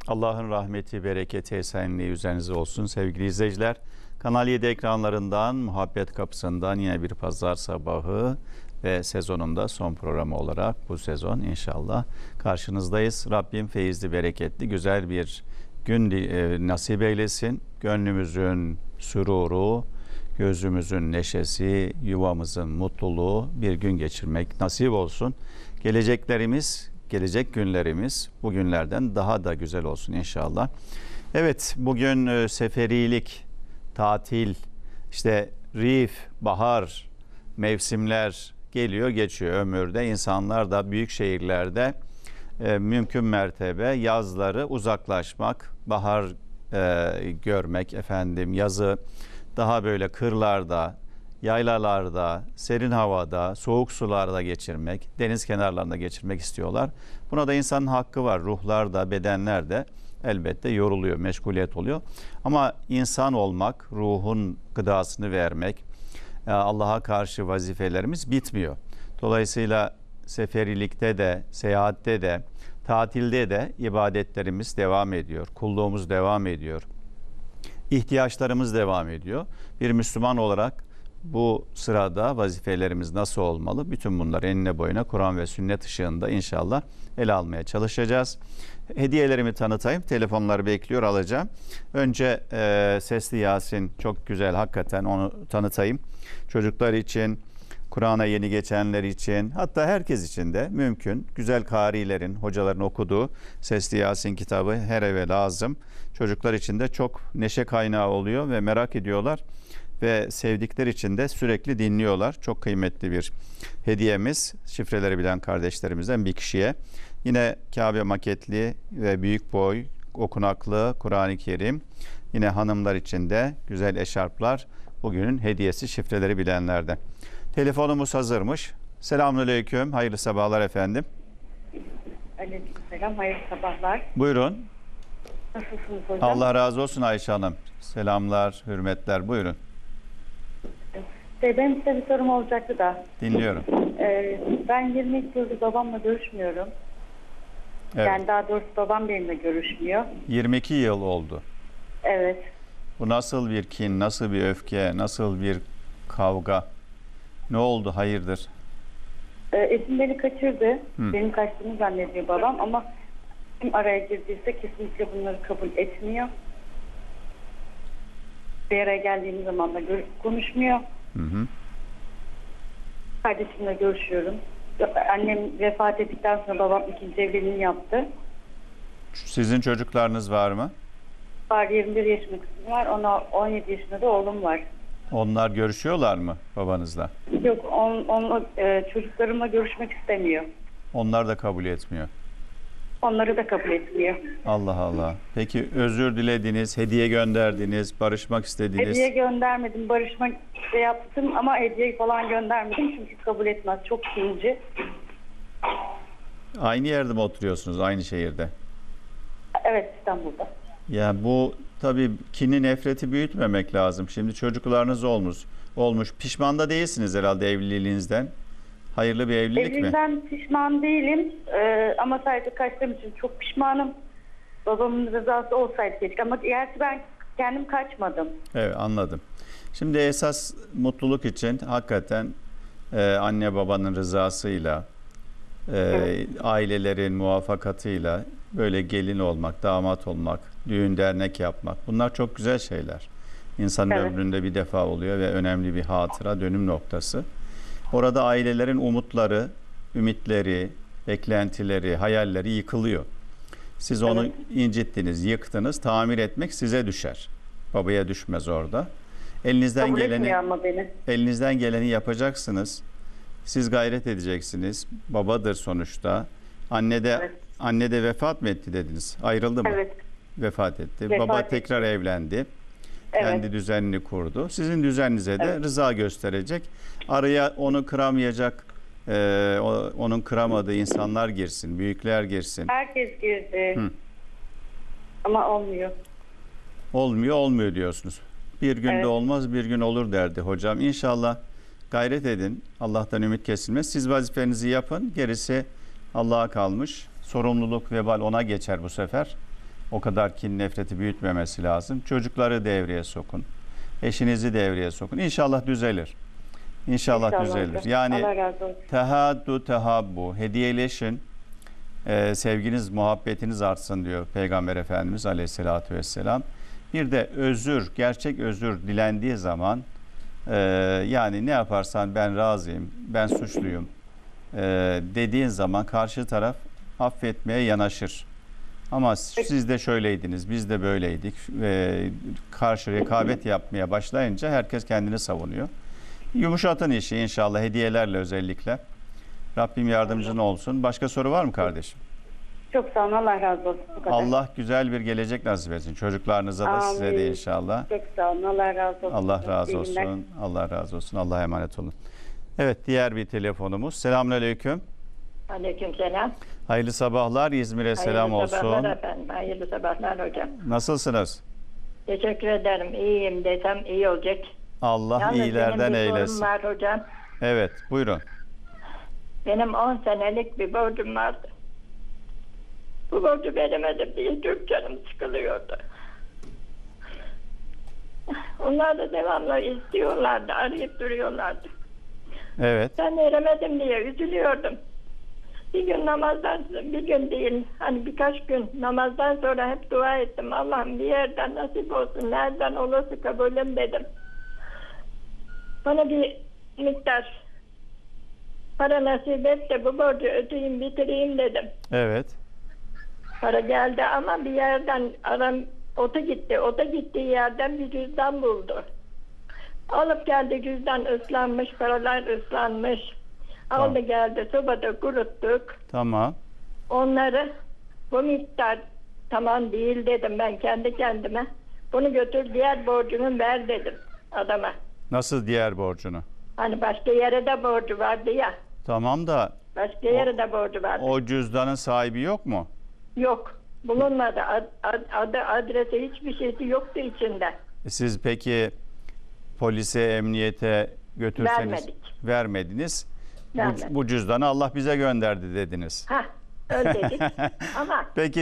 Allah'ın rahmeti, bereketi, esenliği üzerinize olsun sevgili izleyiciler. Kanal 7 ekranlarından, Muhabbet Kapısı'ndan yine bir pazar sabahı ve sezonunda son programı olarak bu sezon inşallah karşınızdayız. Rabbim feyizli, bereketli, güzel bir gün nasip eylesin. Gönlümüzün süruru, gözümüzün neşesi, yuvamızın mutluluğu bir gün geçirmek nasip olsun. Gelecek günlerimiz bugünlerden daha da güzel olsun inşallah. Evet, bugün seferilik, tatil, işte rif, bahar, mevsimler geliyor geçiyor ömürde. İnsanlar da büyük şehirlerde mümkün mertebe yazları uzaklaşmak, bahar görmek, yazı daha böyle kırlarda, yaylalarda, serin havada, soğuk sularda geçirmek, deniz kenarlarında geçirmek istiyorlar. Buna da insanın hakkı var. Ruhlar da, bedenler de elbette yoruluyor, meşguliyet oluyor. Ama insan olmak, ruhun gıdasını vermek, Allah'a karşı vazifelerimiz bitmiyor. Dolayısıyla seferilikte de, seyahatte de, tatilde de ibadetlerimiz devam ediyor. Kulluğumuz devam ediyor. İhtiyaçlarımız devam ediyor. Bir Müslüman olarak bu sırada vazifelerimiz nasıl olmalı? Bütün bunları enine boyuna Kur'an ve sünnet ışığında inşallah ele almaya çalışacağız. Hediyelerimi tanıtayım. Telefonları bekliyor, alacağım. Önce Sesli Yasin çok güzel, hakikaten onu tanıtayım. Çocuklar için, Kur'an'a yeni geçenler için, hatta herkes için de mümkün. Güzel karilerin, hocaların okuduğu Sesli Yasin kitabı her eve lazım. Çocuklar için de çok neşe kaynağı oluyor ve merak ediyorlar. Ve sevdikleri için de sürekli dinliyorlar. Çok kıymetli bir hediyemiz. Şifreleri bilen kardeşlerimizden bir kişiye. Yine Kabe maketli ve büyük boy, okunaklı Kur'an-ı Kerim. Yine hanımlar için de güzel eşarplar. Bugünün hediyesi şifreleri bilenlerden. Telefonumuz hazırmış. Selamünaleyküm. Hayırlı sabahlar efendim. Aleykümselam. Hayırlı sabahlar. Buyurun. Nasılsınız hocam? Allah razı olsun Ayşe Hanım. Selamlar, hürmetler. Buyurun. Benim size bir sorum olacaktı da. Dinliyorum. Ben 22 yıldır babamla görüşmüyorum. Evet. Yani daha doğrusu babam benimle görüşmüyor. 22 yıl oldu. Evet. Bu nasıl bir kin, nasıl bir öfke, nasıl bir kavga? Ne oldu, hayırdır? Eşim beni kaçırdı. Benim kaçtığımı zannediyor babam ama kim araya girdiyse kesinlikle bunları kabul etmiyor. Bir araya geldiğimiz zaman da konuşmuyor. Hı. Kardeşimle görüşüyorum. Annem vefat ettikten sonra babam ikinci evliliğini yaptı. Sizin çocuklarınız var mı? Var, 21 yaşında kızım var. 17 yaşında da oğlum var. Onlar görüşüyorlar mı babanızla? Yok, çocuklarımla görüşmek istemiyor. Onlar da kabul etmiyor. Onları da kabul etmiyor. Allah Allah. Peki özür dilediniz, hediye gönderdiniz, barışmak istediniz. Hediye göndermedim, barışmak yaptım ama hediye falan göndermedim çünkü kabul etmez. Çok kinci. Aynı yerde mi oturuyorsunuz, aynı şehirde? Evet, İstanbul'da. Ya bu tabii kini, nefreti büyütmemek lazım. Şimdi çocuklarınız olmuş. Pişman da değilsiniz herhalde evliliğinizden. Hayırlı bir evlilik mi? Evliliğimden pişman değilim ama sadece kaçtığım için çok pişmanım. Babamın rızası olsaydı keşke ama gerçi ben kendim kaçmadım. Evet, anladım. Şimdi esas mutluluk için hakikaten anne babanın rızasıyla, ailelerin muvaffakatıyla böyle gelin olmak, damat olmak, düğün dernek yapmak, bunlar çok güzel şeyler. İnsanın ömründe bir defa oluyor ve önemli bir hatıra, dönüm noktası. Orada ailelerin umutları, ümitleri, beklentileri, hayalleri yıkılıyor. Siz onu incittiniz, yıktınız, tamir etmek size düşer. Babaya düşmez orada. Elinizden geleni yapacaksınız. Siz gayret edeceksiniz. Babadır sonuçta. Anne de vefat mı etti dediniz? Ayrıldı mı? Evet. Vefat etti. Baba tekrar evlendi. Evet. Kendi düzenini kurdu. Sizin düzeninize de rıza gösterecek. Araya onu kıramayacak, onun kıramadığı insanlar girsin, büyükler girsin. Herkes girdi. Ama olmuyor. Olmuyor diyorsunuz. Bir günde olmaz, bir gün olur derdi hocam. İnşallah gayret edin. Allah'tan ümit kesilmez. Siz vazifenizi yapın. Gerisi Allah'a kalmış. Sorumluluk, vebal ona geçer bu sefer. O kadar kin nefreti büyütmemesi lazım. Çocukları devreye sokun. Eşinizi devreye sokun. İnşallah düzelir. İnşallah düzelir. hocam. Yani Allah razı olsun. tehaddu tehabbu, hediyeleşin. Sevginiz, muhabbetiniz artsın diyor Peygamber Efendimiz Aleyhisselatü Vesselam. Bir de özür, gerçek özür dilendiği zaman yani ne yaparsan ben razıyım, ben suçluyum dediğin zaman karşı taraf affetmeye yanaşır. Ama siz de şöyleydiniz, biz de böyleydik. Karşı rekabet yapmaya başlayınca herkes kendini savunuyor. Yumuşatın işi inşallah hediyelerle özellikle. Rabbim yardımcın olsun. Başka soru var mı kardeşim? Çok sağ olun. Allah razı olsun. Bu kadar. Allah güzel bir gelecek nasip etsin. Çocuklarınıza da size de Amin. inşallah. Çok sağ olun. Allah razı olsun. Allah razı İyi günler. olsun. Allah razı olsun. Allah'a emanet olun. Evet, diğer bir telefonumuz. Selamünaleyküm. Aleykümselam. Hayırlı sabahlar. İzmir'e selam Hayırlı olsun. sabahlar efendim. Hayırlı sabahlar hocam. Nasılsınız? Teşekkür ederim. İyiyim desem iyi olacak. Allah Yalnız iyilerden benim bir eylesin. borcum var hocam. Evet, buyurun. Benim 10 senelik bir borcum vardı. Bu borcu veremedim diye çok canım sıkılıyordu. Onlar da devamlı istiyorlardı, arayıp duruyorlardı. Evet. Ben veremedim diye üzülüyordum. Bir gün namazdan, bir gün değil, hani birkaç gün namazdan sonra hep dua ettim. Allah'ım bir yerden nasip olsun, nereden olursa kabulüm dedim. Bana bir miktar para nasip et de bu borcu ödeyeyim, bitireyim dedim. Evet. Para geldi ama bir yerden ota gitti. Ota gittiği yerden bir cüzdan buldu. Alıp geldi, cüzdan ıslanmış, paralar ıslanmış. Tamam. Aldı geldi, sobada kuruttuk. Tamam. Onları bu miktar tamam değil dedim ben kendi kendime. Bunu götür diğer borcunu ver dedim adama. Nasıl diğer borcunu? Hani başka yere de borcu vardı ya. Tamam da Başka yere de borcu vardı. o cüzdanın sahibi yok mu? Yok. Bulunmadı. Adı, adresi hiçbir şeysi yoktu içinde. Siz peki polise, emniyete götürseniz Vermedik. vermediniz. Vermedik. Bu cüzdanı Allah bize gönderdi dediniz. Hah, öyle dedik. Ama Peki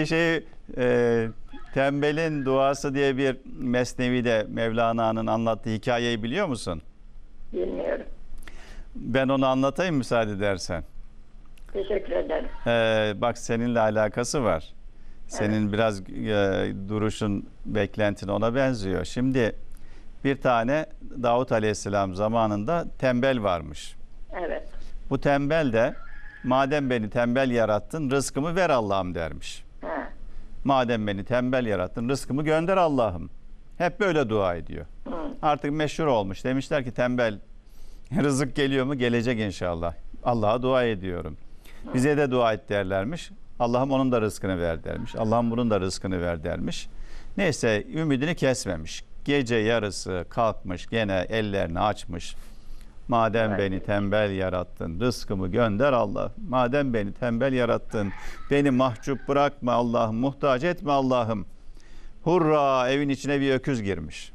tembelin duası diye bir Mesnevi'de Mevlana'nın anlattığı hikayeyi biliyor musun? bilmiyorum. Ben onu anlatayım müsaade edersen. Teşekkür ederim. Bak seninle alakası var. Senin biraz duruşun, beklentin ona benziyor. Şimdi bir tane Davut Aleyhisselam zamanında tembel varmış. Evet. Bu tembel de madem beni tembel yarattın rızkımı ver Allah'ım dermiş. Ha. Madem beni tembel yarattın rızkımı gönder Allah'ım. Hep böyle dua ediyor. Hı. Artık meşhur olmuş. Demişler ki tembel rızık geliyor mu? Gelecek inşallah. Allah'a dua ediyorum. Bize de dua et derlermiş. Allah'ım onun da rızkını ver dermiş. Allah'ım bunun da rızkını ver dermiş. Neyse ümidini kesmemiş. Gece yarısı kalkmış gene ellerini açmış. Madem beni tembel yarattın, rızkımı gönder Allah. Madem beni tembel yarattın, beni mahcup bırakma Allah'ım, muhtaç etme Allah'ım. Hurra, evin içine bir öküz girmiş.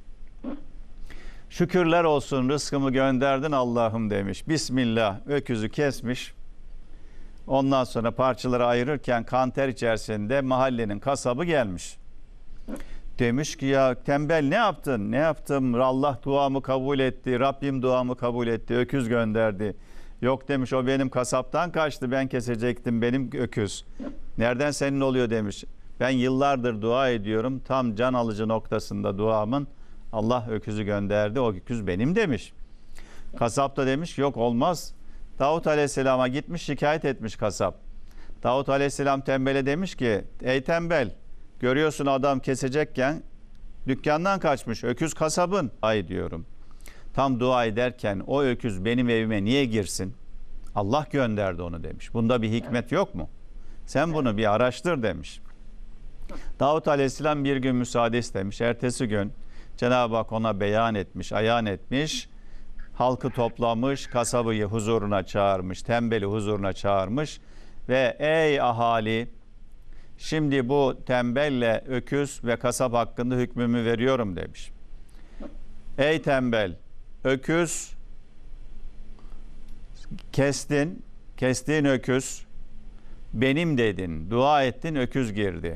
Şükürler olsun rızkımı gönderdin Allah'ım demiş. Bismillah, öküzü kesmiş. Ondan sonra parçaları ayırırken kanter içerisinde mahallenin kasabı gelmiş. Demiş ki ya tembel ne yaptın? Ne yaptım? Allah duamı kabul etti. Rabbim duamı kabul etti. Öküz gönderdi. Yok demiş o benim kasaptan kaçtı. Ben kesecektim benim öküz. Nereden senin oluyor demiş. Ben yıllardır dua ediyorum. Tam can alıcı noktasında duamın Allah öküzü gönderdi. O öküz benim demiş. Kasap da demiş yok olmaz. Davut Aleyhisselam'a gitmiş şikayet etmiş kasap. Davut Aleyhisselam tembele demiş ki ey tembel görüyorsun adam kesecekken dükkandan kaçmış. Öküz kasabın. Ay diyorum. Tam dua ederken o öküz benim evime niye girsin? Allah gönderdi onu demiş. Bunda bir hikmet yok mu? Sen bunu bir araştır demiş. Davut Aleyhisselam bir gün müsaade istemiş. Ertesi gün Cenab-ı Hak ona beyan etmiş, ayan etmiş. Halkı toplamış, kasabıyı huzuruna çağırmış, tembeli huzuruna çağırmış ve ey ahali şimdi bu tembelle öküz ve kasap hakkında hükmümü veriyorum demiş. Ey tembel, öküz kestiğin öküz benim dedin, dua ettin öküz girdi.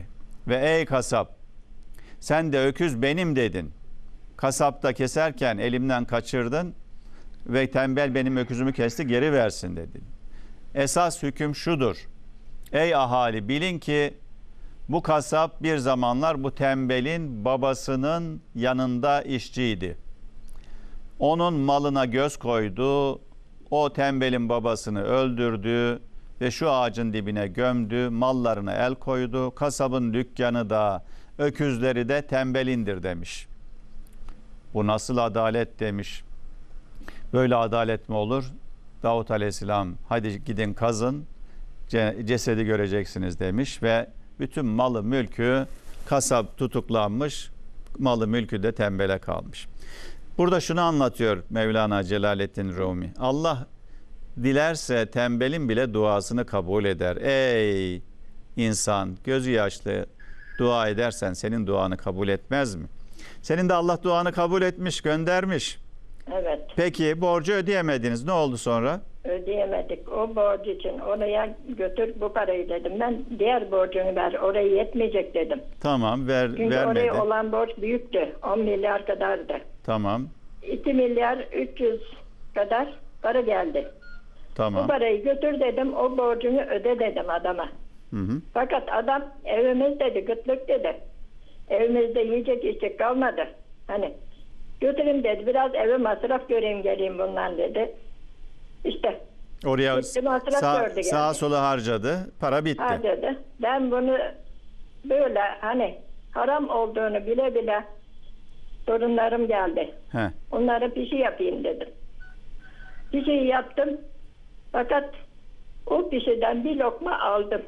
Ve ey kasap, sen de öküz benim dedin. Kasapta keserken elimden kaçırdın ve tembel benim öküzümü kesti, geri versin dedin. Esas hüküm şudur. Ey ahali, bilin ki bu kasap bir zamanlar bu tembelin babasının yanında işçiydi. Onun malına göz koydu, o tembelin babasını öldürdü ve şu ağacın dibine gömdü, mallarına el koydu. Kasabın dükkanı da, öküzleri de tembelindir demiş. Bu nasıl adalet demiş. Böyle adalet mi olur? Davut Aleyhisselam, hadi gidin kazın, cesedi göreceksiniz demiş ve bütün malı mülkü, kasap tutuklanmış, malı mülkü de tembele kalmış. Burada şunu anlatıyor Mevlana Celaleddin Rumi. Allah dilerse tembelin bile duasını kabul eder. Ey insan, gözü yaşlı dua edersen senin duanı kabul etmez mi? Senin de Allah duanı kabul etmiş, göndermiş. Evet. Peki borcu ödeyemediniz. Ne oldu sonra? Ödeyemedik. O borcu için oraya götür bu parayı dedim. Ben diğer borcunu ver. Oraya yetmeyecek dedim. Tamam, Çünkü vermedi. oraya olan borç büyüktü. 10 milyar kadardı. Tamam, 2 milyar 300 kadar para geldi. Bu tamam. parayı götür dedim. O borcunu öde dedim adama. Hı hı. Fakat adam evimiz dedi, gıtlık dedi. Evimizde yiyecek içecek kalmadı. Hani götüreyim dedi, biraz eve masraf göreyim geleyim bundan dedi. İşte Oraya gitti, masraf gördü geldi. sağa sola harcadı, para bitti. Harcadı. Ben bunu böyle hani haram olduğunu bile bile torunlarım geldi. He. Onlara bir şey yapayım dedim. Bir şey yaptım. Fakat o pişiden bir lokma aldım.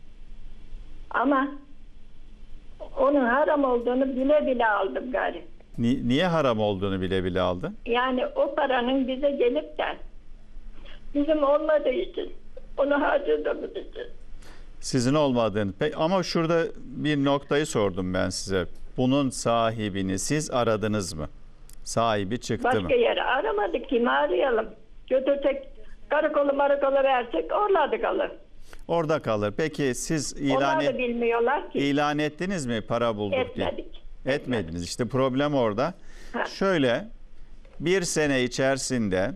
Ama onun haram olduğunu bile bile aldım gari. Niye haram olduğunu bile bile aldı? Yani o paranın bize gelip de bizim olmadığı için, onu harcadığımız için. Sizin olmadığını. Ama şurada bir noktayı sordum ben size. Bunun sahibini siz aradınız mı? Sahibi çıktı mı? Başka yere aramadık, kimi arayalım? Götürsek karakolu marakolu versek oralarda kalır. Orada kalır. Peki siz Onlar da bilmiyorlar ki. ilan ettiniz mi para bulduk diye? Etmedik. Etmediniz. İşte problem orada. Ha. Şöyle bir sene içerisinde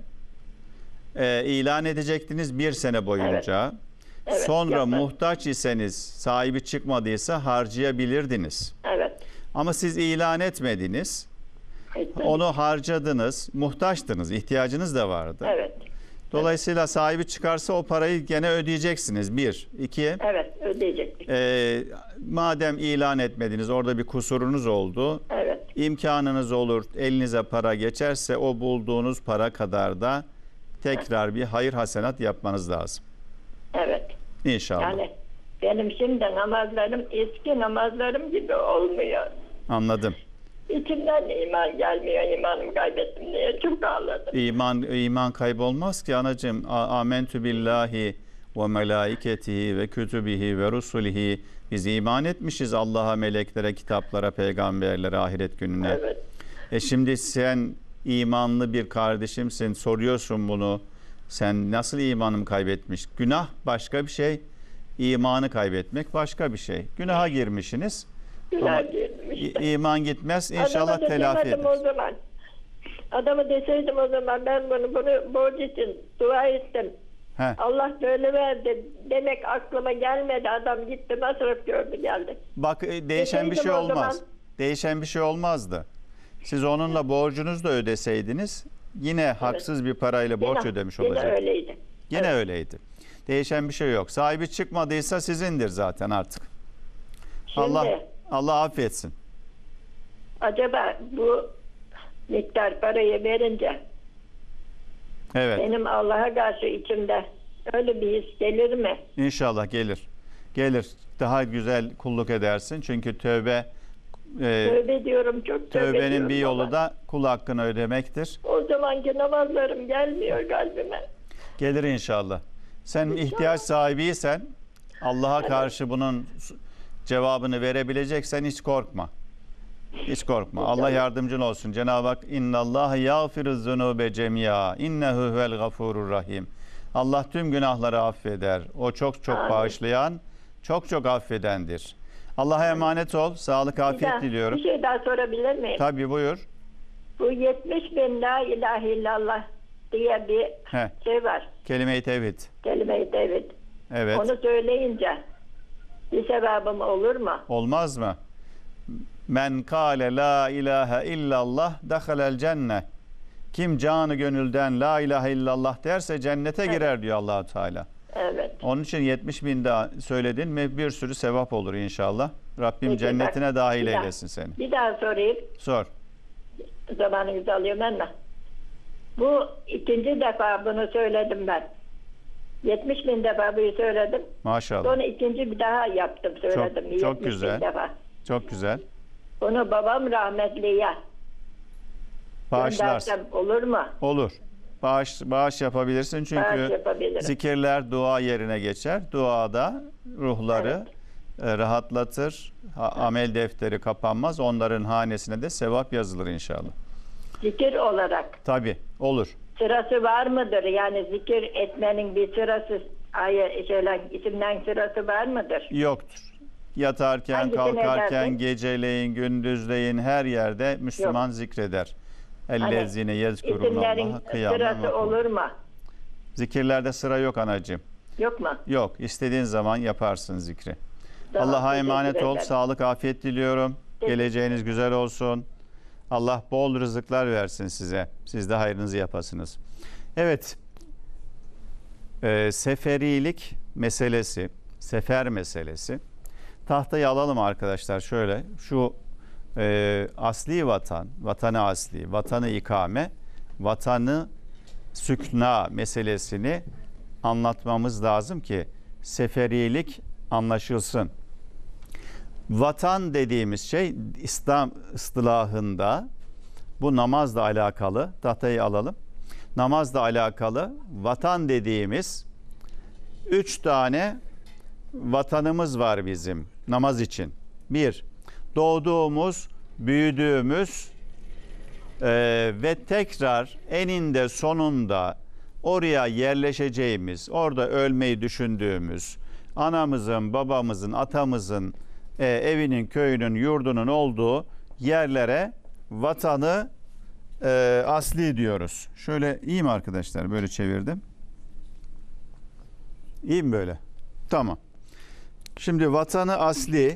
ilan edecektiniz, bir sene boyunca. Evet, Sonra yapmadım. muhtaç iseniz, sahibi çıkmadıysa harcayabilirdiniz. Evet. Ama siz ilan etmediniz. Etmedik. Onu harcadınız. Muhtaçtınız. İhtiyacınız da vardı. Evet. Dolayısıyla sahibi çıkarsa o parayı gene ödeyeceksiniz. Bir. İki. Evet, ödeyecektik. Madem ilan etmediniz, orada bir kusurunuz oldu. Evet. İmkanınız olur, elinize para geçerse o bulduğunuz para kadar da tekrar bir hayır hasenat yapmanız lazım. Evet. İnşallah. Yani benim şimdi namazlarım eski namazlarım gibi olmuyor. Anladım. İçimden iman gelmiyor, imanımı kaybettim diye çok ağladım. İman kaybolmaz ki anacığım. Amentü billahi ve melaiketihi ve kütübihi ve rusulihi. Biz iman etmişiz Allah'a, meleklere, kitaplara, peygamberlere, ahiret gününe. Evet. Şimdi sen imanlı bir kardeşimsin, soruyorsun bunu. Sen nasıl imanımı kaybetmiş? Günah başka bir şey, imanı kaybetmek başka bir şey. Günaha girmişsiniz. Günah girdim işte. İman gitmez. İnşallah Adama telafi desemedim eder. o zaman. Adama deseydim o zaman ben bunu borç için dua ettim. He. Allah böyle verdi demek aklıma gelmedi. Adam gitti masraf gördü geldi. Bak değişen bir şey Deseydim o zaman- olmaz. Değişen bir şey olmazdı. Siz onunla borcunuzu da ödeseydiniz yine haksız bir parayla borç ödemiş Yine olacaktınız. öyleydi. Yine öyleydi. Değişen bir şey yok. Sahibi çıkmadıysa sizindir zaten artık. Şimdi Allah affetsin. acaba bu miktar parayı verince Evet. benim Allah'a karşı içimde öyle bir his gelir mi? İnşallah gelir. Gelir. Daha güzel kulluk edersin. Çünkü tövbe Tövbe diyorum, çok tövbe tövbenin diyorum bir yolu ama da kul hakkını ödemektir. o zamanki namazlarım gelmiyor kalbime. Gelir inşallah. Sen ihtiyaç sahibiysen, Allah'a karşı bunun cevabını verebileceksen hiç korkma. Hiç korkma. Allah yardımcın olsun. Cenab-ı Hak innallâhe yâfiruz zunûbe cemîâ innehu huvel gafurur rahim. Allah tüm günahları affeder. O çok Amin. bağışlayan, çok affedendir. Allah'a emanet ol. Sağlık, afiyet diliyorum. Bir şey daha sorabilir miyim? Tabii, buyur. Bu 70 bin la ilahe illallah diye bir He. şey var. Kelime-i tevhid. Kelime-i tevhid. Evet. Onu söyleyince bir sevabım olur mu? Olmaz mı? Men kâle la ilahe illallah dehalel cenne. Kim canı gönülden la ilahe illallah derse cennete girer diyor Allah-u Teala. Evet. Onun için 70 bin daha söyledin mi bir sürü sevap olur inşallah. Rabbim Peki, cennetine bak, dahil bir daha- eylesin seni. Bir daha sorayım. Sor. Zamanınızı alıyorum ama. Bu ikinci defa bunu söyledim ben. 70 bin defa bunu söyledim. Maşallah. Sonra ikinci bir daha yaptım söyledim. Çok 70 bin güzel. defa. Çok güzel. Bunu babam rahmetliye Bağışlarsın. göndersem olur mu? Olur. Bağış yapabilirsin Bağış çünkü yapabilirim. zikirler dua yerine geçer. Duada ruhları rahatlatır. Amel defteri kapanmaz. Onların hanesine de sevap yazılır inşallah. Zikir olarak Tabii olur. sırası var mıdır? Yani zikir etmenin bir sırası, isimden sırası var mıdır? Yoktur. Yatarken, Hangisini kalkarken, edersin? geceleyin, gündüzleyin her yerde Müslüman zikreder. Ellezine yezkurunallaha İsimlerin kıyamen ve sırası olur mu? Zikirlerde sıra yok anacığım. Yok mu? Yok. İstediğin zaman yaparsın zikri. Tamam, Allah'a teşekkür emanet ol. ederim. Sağlık, afiyet diliyorum. Geleceğiniz güzel olsun. Allah bol rızıklar versin size. Siz de hayrınızı yapasınız. Evet. Seferilik meselesi, sefer meselesi. Tahtayı alalım arkadaşlar şöyle. Şu asli vatan, vatanı asli, vatanı ikame, vatanı sükna meselesini anlatmamız lazım ki seferilik anlaşılsın. Vatan dediğimiz şey İslam ıstılahında bu namazla alakalı. Tahtayı alalım. Namazla alakalı vatan dediğimiz 3 tane vatanımız var bizim namaz için. 1. Doğduğumuz, büyüdüğümüz ve tekrar eninde sonunda oraya yerleşeceğimiz, orada ölmeyi düşündüğümüz, anamızın, babamızın, atamızın evinin, köyünün, yurdunun olduğu yerlere vatanı asli diyoruz. Şöyle iyi mi arkadaşlar? Böyle çevirdim. İyi mi böyle? Tamam. Şimdi vatanı asli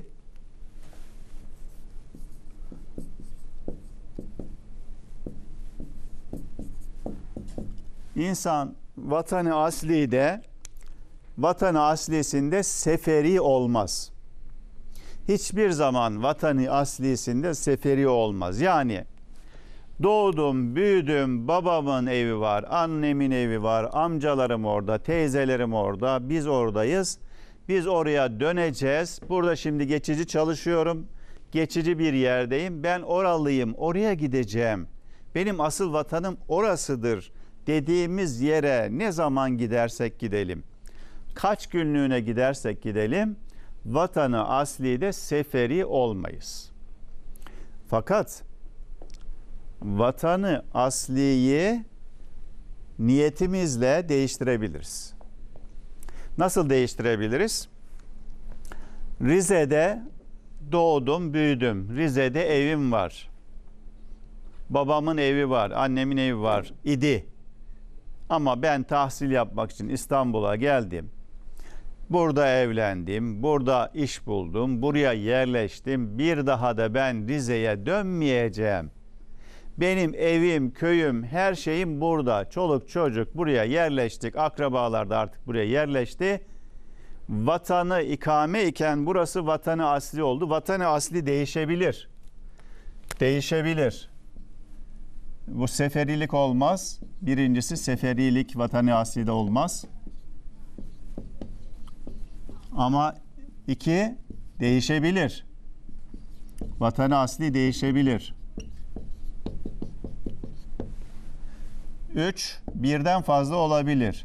insan vatanı asli de vatanı aslisinde seferi olmaz. Hiçbir zaman vatanı aslisinde seferi olmaz. Yani doğdum, büyüdüm, babamın evi var, annemin evi var, amcalarım orada, teyzelerim orada, biz oradayız. Biz oraya döneceğiz. Burada şimdi geçici çalışıyorum. Geçici bir yerdeyim. Ben oralıyım, oraya gideceğim. Benim asıl vatanım orasıdır dediğimiz yere ne zaman gidersek gidelim, kaç günlüğüne gidersek gidelim, vatanı aslide seferi olmayız. Fakat vatanı asliyi niyetimizle değiştirebiliriz. Nasıl değiştirebiliriz? Rize'de doğdum, büyüdüm. Rize'de evim var. Babamın evi var, annemin evi var idi. Ama ben tahsil yapmak için İstanbul'a geldim. Burada evlendim, burada iş buldum, buraya yerleştim. Bir daha da ben Rize'ye dönmeyeceğim. Benim evim, köyüm, her şeyim burada. Çoluk çocuk buraya yerleştik. Akrabalar da artık buraya yerleşti. Vatanı ikame iken burası vatanı asli oldu. Vatanı asli değişebilir. Değişebilir. Bu seferilik olmaz. Birincisi seferilik vatanı asli de olmaz. Ama 2 değişebilir. Vatanı asli değişebilir. 3 birden fazla olabilir.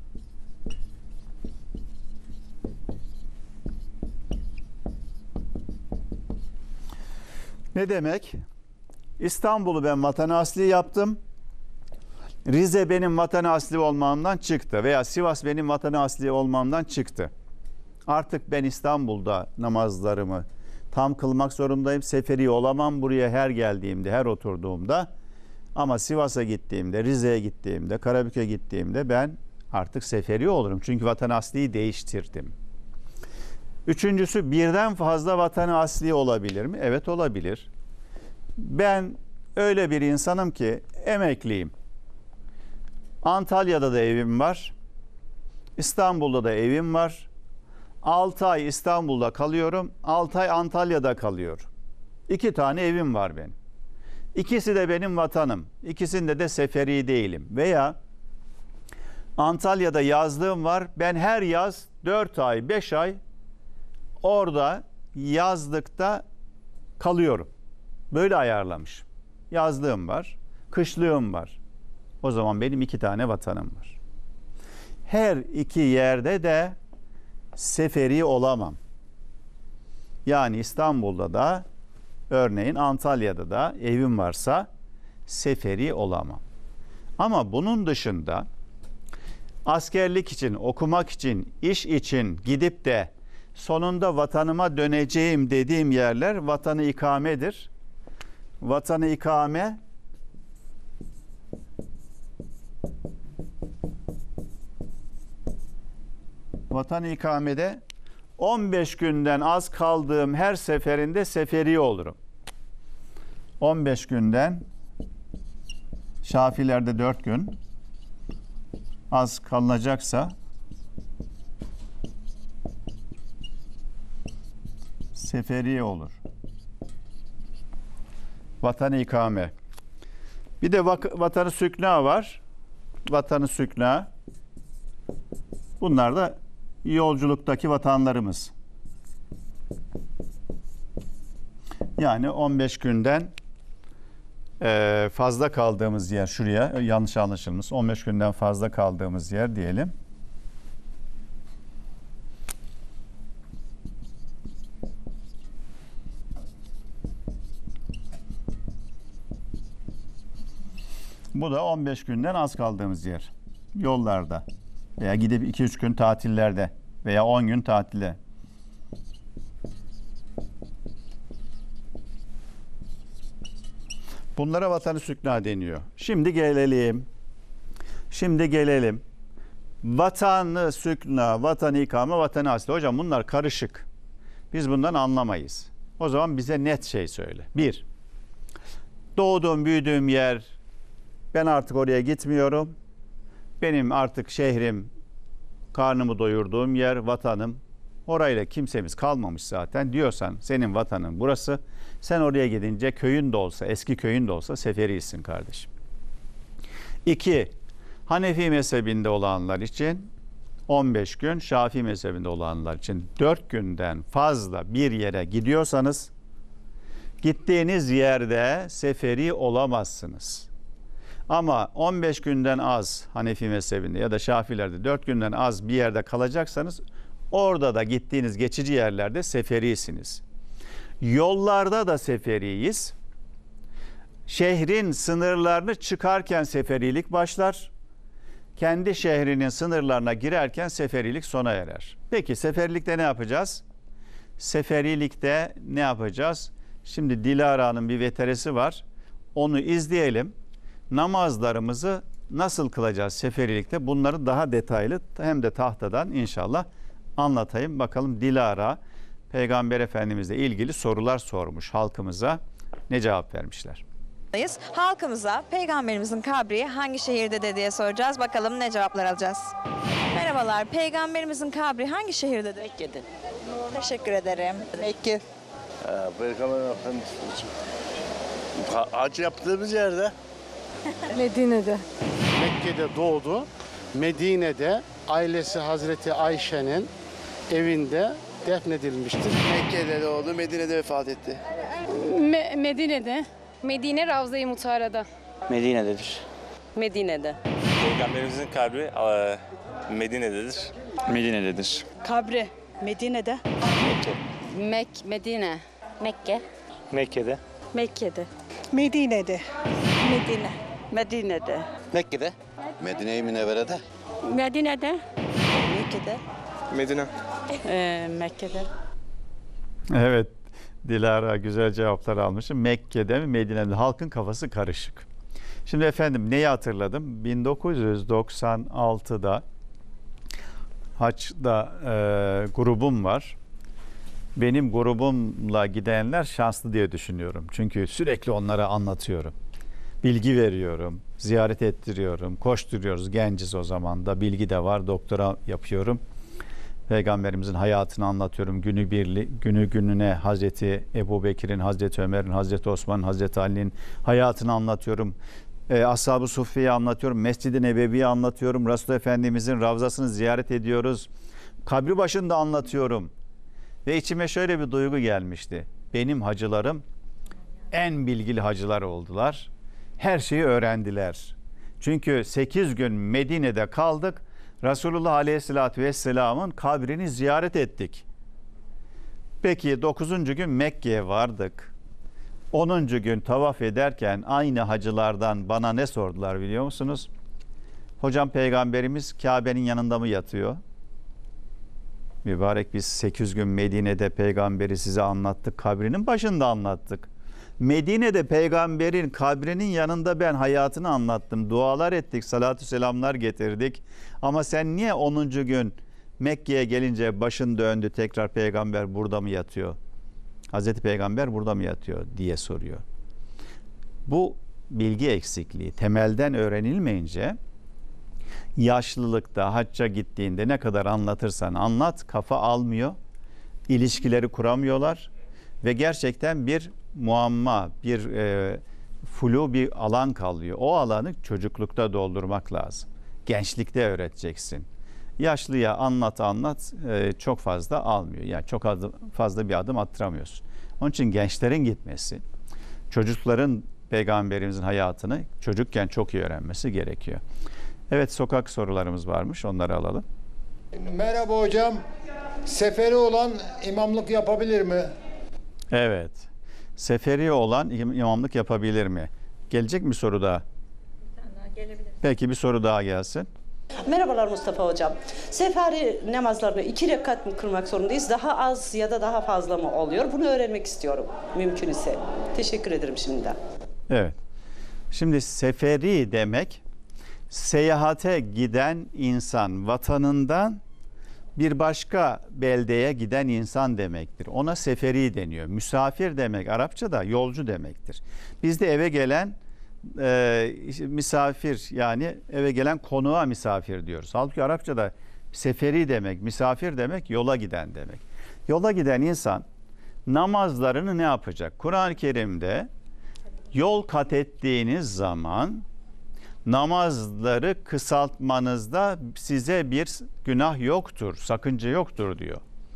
Ne demek? İstanbul'u ben vatanı asli yaptım. Rize benim vatanı asli olmamdan çıktı veya Sivas benim vatanı asli olmamdan çıktı. Artık ben İstanbul'da namazlarımı, tam kılmak zorundayım. Seferi olamam buraya her geldiğimde, her oturduğumda. Ama Sivas'a gittiğimde, Rize'ye gittiğimde, Karabük'e gittiğimde ben artık seferi olurum. Çünkü vatan asliyi değiştirdim. Üçüncüsü, birden fazla vatanı asli olabilir mi? Evet, olabilir. Ben öyle bir insanım ki emekliyim. Antalya'da da evim var. İstanbul'da da evim var. 6 ay İstanbul'da kalıyorum. 6 ay Antalya'da kalıyorum. 2 tane evim var benim. İkisi de benim vatanım. İkisinde de seferi değilim. Veya Antalya'da yazlığım var. Ben her yaz 4 ay, 5 ay orada yazlıkta kalıyorum. Böyle ayarlamışım. Yazlığım var, kışlığım var. O zaman benim 2 tane vatanım var. Her iki yerde de seferi olamam. Yani İstanbul'da da, örneğin Antalya'da da evim varsa seferi olamam. Ama bunun dışında askerlik için, okumak için, iş için gidip de sonunda vatanıma döneceğim dediğim yerler vatanı ikamedir. Vatanı ikame vatan ikamede 15 günden az kaldığım her seferinde seferi olurum. 15 günden, Şafilerde 4 gün az kalınacaksa seferi olur. Vatan-ı ikame. Bir de vatanı sükna var. Vatanı sükna. Bunlar da yolculuktaki vatanlarımız. Yani 15 günden fazla kaldığımız yer, şuraya yanlış anlaşılmış, 15 günden fazla kaldığımız yer diyelim. Bu da 15 günden az kaldığımız yer. Yollarda veya gidip 2-3 gün tatillerde veya 10 gün tatilde. Bunlara vatanı sükna deniyor. Şimdi gelelim. Vatanı sükna, vatanı ikame, vatanı asli. Hocam bunlar karışık. Biz bundan anlamayız. O zaman bize net şey söyle. 1. Doğduğum, büyüdüğüm yer, ben artık oraya gitmiyorum. Benim artık şehrim, karnımı doyurduğum yer, vatanım. Orayla kimsemiz kalmamış zaten diyorsan senin vatanın burası. Sen oraya gidince köyün de olsa, eski köyün de olsa seferisin kardeşim. 2. Hanefi mezhebinde olanlar için 15 gün, Şafii mezhebinde olanlar için 4 günden fazla bir yere gidiyorsanız gittiğiniz yerde seferi olamazsınız. Ama 15 günden az Hanefi mezhebinde ya da Şafilerde 4 günden az bir yerde kalacaksanız orada da gittiğiniz geçici yerlerde seferisiniz. Yollarda da seferiyiz. Şehrin sınırlarını çıkarken seferilik başlar. Kendi şehrinin sınırlarına girerken seferilik sona erer. Peki seferilikte ne yapacağız? Seferilikte ne yapacağız? Şimdi Dilara'nın bir veteresi var. Onu izleyelim. Namazlarımızı nasıl kılacağız seferilikte? Bunları daha detaylı hem de tahtadan inşallah anlatayım. Bakalım Dilara Peygamber Efendimizle ilgili sorular sormuş halkımıza. Ne cevap vermişler? Halkımıza Peygamberimizin kabri hangi şehirdedir diye soracağız. Bakalım ne cevaplar alacağız. Merhabalar. Peygamberimizin kabri hangi şehirdedir? Mekke'de. Teşekkür ederim. Mekke. Peygamber Efendimiz hac yaptığımız yerde. Medine'de. Mekke'de doğdu. Medine'de ailesi Hazreti Ayşe'nin evinde defnedilmiştir. Mekke'de doğdu, Medine'de vefat etti. Medine'de. Medine Ravza-i Mutahara'da. Medine'dedir. Medine'de. Peygamberimizin kabri Medine'dedir. Medine'dedir. Kabri. Medine'de. Medine. Mekke. Mekke'de. Mekke'de. Medine'de. Medine. Medine'de. Mekke'de. Medine-i Münevvere'de. Medine'de. Medine. Mekke'de. Evet. Dilara güzel cevaplar almışım. Mekke'de mi Medine'de mi? Halkın kafası karışık. Şimdi efendim neyi hatırladım? 1996'da Haç'ta grubum var. Benim grubumla gidenler şanslı diye düşünüyorum. Çünkü sürekli onlara anlatıyorum. Bilgi veriyorum, ziyaret ettiriyorum, koşturuyoruz. Genciz o zaman da, bilgi de var, doktora yapıyorum. Peygamberimizin hayatını anlatıyorum. Günü gününe Hazreti Ebubekir'in, Hazreti Ömer'in, Hazreti Osman'ın, Hazreti Ali'nin hayatını anlatıyorum. Ashab-ı Suffe'yi anlatıyorum. Mescid-i Nebevi'yi anlatıyorum. Resulullah Efendimizin Ravzasını ziyaret ediyoruz. Kabri başında anlatıyorum. Ve içime şöyle bir duygu gelmişti. Benim hacılarım en bilgili hacılar oldular. Her şeyi öğrendiler. Çünkü 8 gün Medine'de kaldık. Resulullah Aleyhisselatü Vesselam'ın kabrini ziyaret ettik. Peki 9. gün Mekke'ye vardık. 10. gün tavaf ederken aynı hacılardan bana ne sordular biliyor musunuz? Hocam Peygamberimiz Kabe'nin yanında mı yatıyor? Mübarek, biz 8 gün Medine'de peygamberi size anlattık. Kabrinin başında anlattık. Medine'de peygamberin kabrinin yanında ben hayatını anlattım. Dualar ettik, salatü selamlar getirdik. Ama sen niye 10. gün Mekke'ye gelince başın döndü, tekrar peygamber burada mı yatıyor? Hazreti Peygamber burada mı yatıyor diye soruyor. Bu bilgi eksikliği temelden öğrenilmeyince yaşlılıkta, hacca gittiğinde ne kadar anlatırsan anlat, kafa almıyor. İlişkileri kuramıyorlar ve gerçekten bir muamma, bir flu bir alan kalıyor. O alanı çocuklukta doldurmak lazım. Gençlikte öğreteceksin. Yaşlıya anlat çok fazla almıyor. Yani çok fazla bir adım attıramıyorsun. Onun için gençlerin gitmesi, çocukların Peygamberimizin hayatını çocukken çok iyi öğrenmesi gerekiyor. Evet, sokak sorularımız varmış, onları alalım. Merhaba hocam. Seferi olan imamlık yapabilir mi? Evet. Seferi olan imamlık yapabilir mi? Gelecek mi soru daha? Peki bir soru daha gelsin. Merhabalar Mustafa hocam. Seferi namazlarını 2 rekat mı kılmak zorundayız? Daha az ya da daha fazla mı oluyor? Bunu öğrenmek istiyorum mümkün ise. Teşekkür ederim şimdiden. Evet. Şimdi seferi demek seyahate giden insan, vatanından bir başka beldeye giden insan demektir. Ona seferi deniyor. Misafir demek Arapçada yolcu demektir. Bizde eve gelen misafir, yani eve gelen konuğa misafir diyoruz. Halbuki Arapçada seferi demek, misafir demek, yola giden demek. Yola giden insan namazlarını ne yapacak? Kur'an-ı Kerim'de yol kat ettiğiniz zaman namazları kısaltmanızda size bir günah yoktur, sakınca yoktur diyor.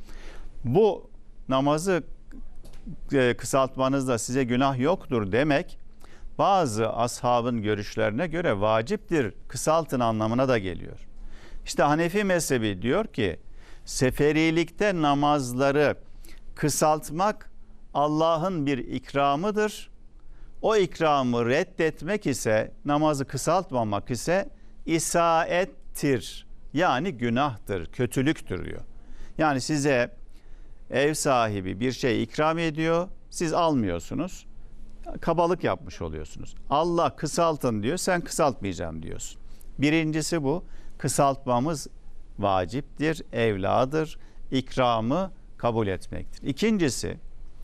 Bu namazı kısaltmanızda size günah yoktur demek, bazı ashabın görüşlerine göre vaciptir, kısaltın anlamına da geliyor. İşte Hanefi mezhebi diyor ki seferilikte namazları kısaltmak Allah'ın bir ikramıdır. O ikramı reddetmek ise, namazı kısaltmamak ise isaettir. Yani günahtır, kötülüktür diyor. Yani size ev sahibi bir şey ikram ediyor, siz almıyorsunuz. Kabalık yapmış oluyorsunuz. Allah kısaltın diyor, sen kısaltmayacağım diyorsun. Birincisi bu. Kısaltmamız vaciptir, evladır, ikramı kabul etmektir. İkincisi,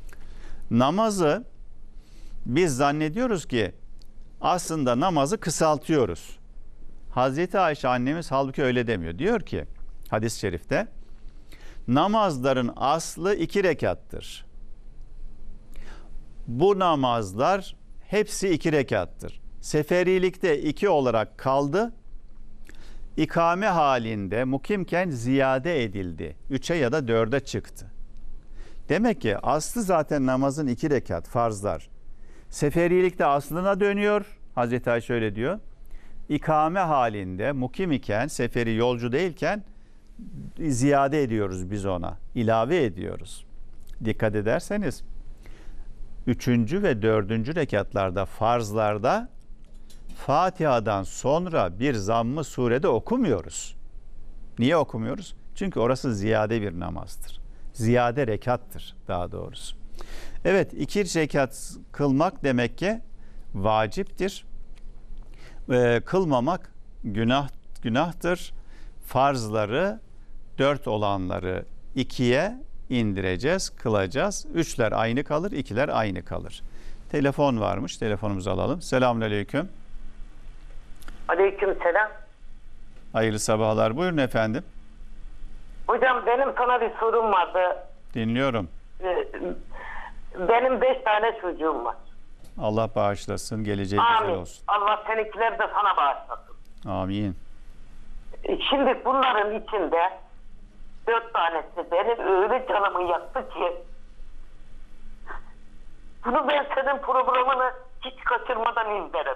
namazı biz zannediyoruz ki aslında namazı kısaltıyoruz. Hazreti Ayşe annemiz halbuki öyle demiyor. Diyor ki hadis-i şerifte, namazların aslı 2 rekattır. Bu namazlar hepsi 2 rekattır. Seferilikte 2 olarak kaldı. İkame halinde mukimken ziyade edildi. 3'e ya da 4'e çıktı. Demek ki aslı zaten namazın 2 rekat farzlar. Seferilikte aslına dönüyor. Hazreti Ayşe öyle diyor. İkame halinde mukim iken, seferi yolcu değilken ziyade ediyoruz biz ona. İlave ediyoruz. Dikkat ederseniz 3. ve 4. rekatlarda, farzlarda Fatiha'dan sonra bir zamm-ı surede okumuyoruz. Niye okumuyoruz? Çünkü orası ziyade bir namazdır. Ziyade rekattır daha doğrusu. Evet, 2 rekat kılmak demek ki vaciptir. Kılmamak günahtır. Farzları 4 olanları 2'ye indireceğiz, kılacağız. 3'ler aynı kalır, 2'ler aynı kalır. Telefon varmış, telefonumuzu alalım. Selamünaleyküm. Aleykümselam. Hayırlı sabahlar. Buyurun efendim. Hocam benim sana bir sorum vardı. Dinliyorum. Benim 5 tane çocuğum var. Allah bağışlasın, geleceği Amin. güzel olsun. Allah seninkileri de sana bağışlasın. Amin. Şimdi bunların içinde 4 tanesi benim öyle canımı yaktı ki bunu ben senin programını hiç kaçırmadan izlerim.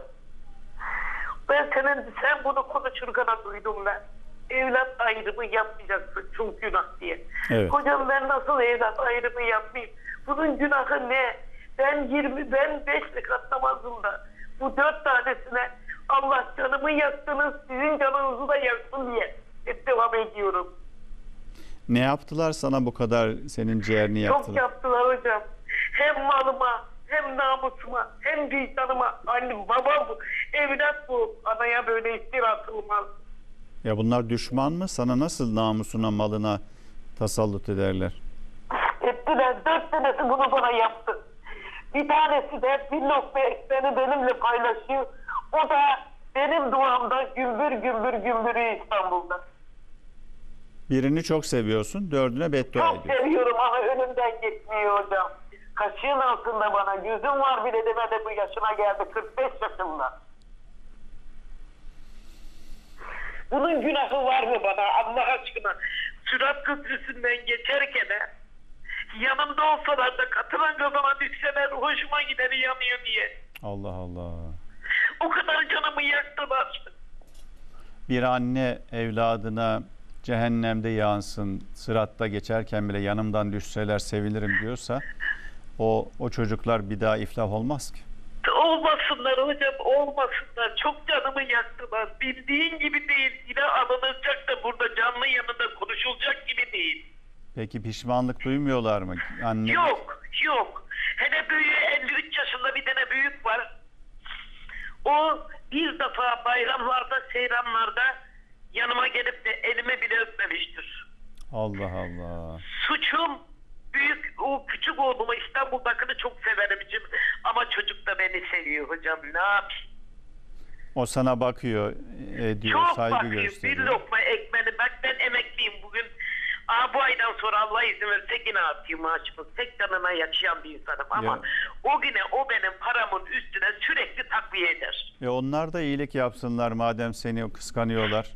Sen bunu konuşurken duydum ben. Evlat ayrımı yapmayacaksın çünkü günah diye. Evet. Hocam ben nasıl evlat ayrımı yapmayayım? Bunun günahı ne? Ben 5 rekat namazımda bu 4 tanesine Allah canımı yaktınız, sizin canınızı da yaksın diye hep devam ediyorum. Ne yaptılar sana bu kadar, senin ciğerini yaktılar? Çok yaptılar hocam. Hem malıma, hem namusuma, hem vicdanıma. Annem, babam bu. Evlat bu. Anaya böyle iftira atılmaz. Ya bunlar düşman mı? Sana nasıl namusuna, malına tasallut ederler? Ettiler. 4 tanesi bunu bana yaptı. Bir tanesi de bir lokma ekmeğini benimle paylaşıyor. O da benim duamda gümbür gümbür gümbürü İstanbul'da. Birini çok seviyorsun, 4'üne beddua Çok ediyorsun. seviyorum ama önümden gitmiyor hocam. Kaşığın altında bana gözüm var bile demedi, bu yaşına geldi 45 yaşında. Bunun günahı var mı bana Allah aşkına? Sırat Köprüsü'nden geçerken yanımda olsalar da katılan gazana düşseler hoşuma gider yanıyor diye. Allah Allah. O kadar canımı yaktılar. Bir anne evladına cehennemde yansın, sıratta geçerken bile yanımdan düşseler sevinirim diyorsa o çocuklar bir daha iflah olmaz ki. Olmasınlar hocam, olmasınlar. Çok canımı yaktılar. Bildiğin gibi değil. Yine alınacak da burada canlı yanında konuşulacak gibi değil. Peki pişmanlık duymuyorlar mı? Anne... Yok. Hele büyüğü 53 yaşında bir tane büyük var. O bir defa bayramlarda, seyranlarda yanıma gelip de elime bile öpmemiştir. Allah Allah. Suçum büyük, o küçük oğlumu İstanbul'dakini çok severim ama çocuk da beni seviyor hocam, ne yapayım? O sana bakıyor, ediyor, Çok saygı bakıyor. gösteriyor. Bir lokma ekmeğini, bak ben emekliyim bugün. Bu aydan sonra Allah izin verirse yine atayım maaşımı. Tek canına yaşayan bir insanım ama o güne o benim paramın üstüne sürekli takviye eder. Onlar da iyilik yapsınlar madem seni kıskanıyorlar.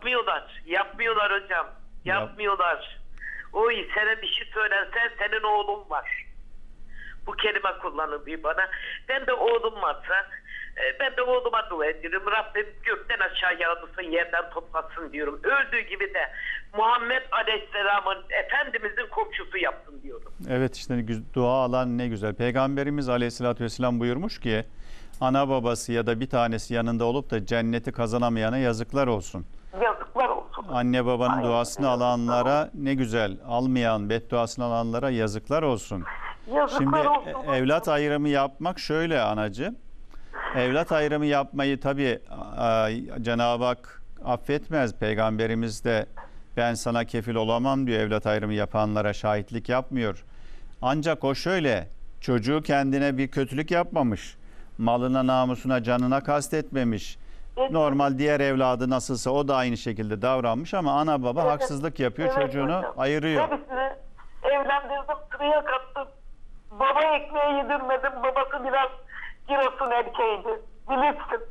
Yapmıyorlar hocam. Yapmıyorlar. Oy, sana bir şey söylense senin oğlun var. Bu kelime kullanılıyor bana. Ben de oğlum varsa ben de oğluma dua ediyorum. Rabbim gökten aşağı yağdırsın, yerden toplatsın diyorum. Öldüğü gibi de Muhammed Aleyhisselam'ın Efendimizin komşusu yapsın diyorum. Evet, işte dua alan ne güzel. Peygamberimiz Aleyhisselatü Vesselam buyurmuş ki ana babası ya da bir tanesi yanında olup da cenneti kazanamayana yazıklar olsun. Yazıklar olsun. Anne babanın duasını alanlara ne güzel, almayan, bedduasını alanlara yazıklar olsun. Şimdi evlat ayrımı yapmak şöyle anacığım. Evlat ayrımı yapmayı tabii Cenab-ı Hak affetmez. Peygamberimiz de ben sana kefil olamam diyor, evlat ayrımı yapanlara şahitlik yapmıyor. Ancak o şöyle, çocuğu kendine bir kötülük yapmamış. Malına, namusuna, canına kastetmemiş. Normal diğer evladı nasılsa o da aynı şekilde davranmış ama ana baba haksızlık yapıyor, çocuğunu hocam. ayırıyor. Hepsini evlendirdim, sıraya kattım. Baba ekmeği yedirmedim, babası biraz Giresun erkeğiydi, bilirsin.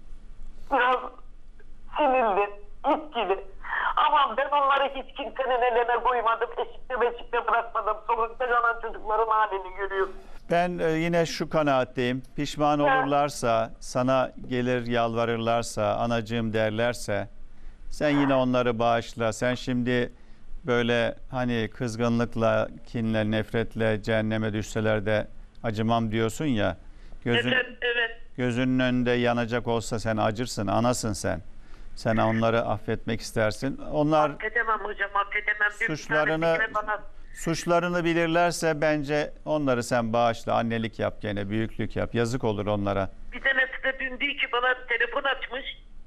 Biraz sinirli, it gibi. Ama ben onları hiç kimsenin eline koymadım, eşikte bırakmadım. Sokakta kalan çocukların halini görüyorum. Ben yine şu kanaatteyim. Pişman olurlarsa, sana gelir yalvarırlarsa, anacığım derlerse sen yine onları bağışla. Sen şimdi böyle hani kızgınlıkla, kinle, nefretle cehenneme düşseler de acımam diyorsun ya. Evet. Gözünün önünde yanacak olsa sen acırsın, anasın sen. Sen onları affetmek istersin. Onlar affedemem hocam, affedemem. Suçlarını bilirlerse bence onları sen bağışla, annelik yap gene, büyüklük yap. Yazık olur onlara. Bir tanesi de dün değil ki bana telefon açmış.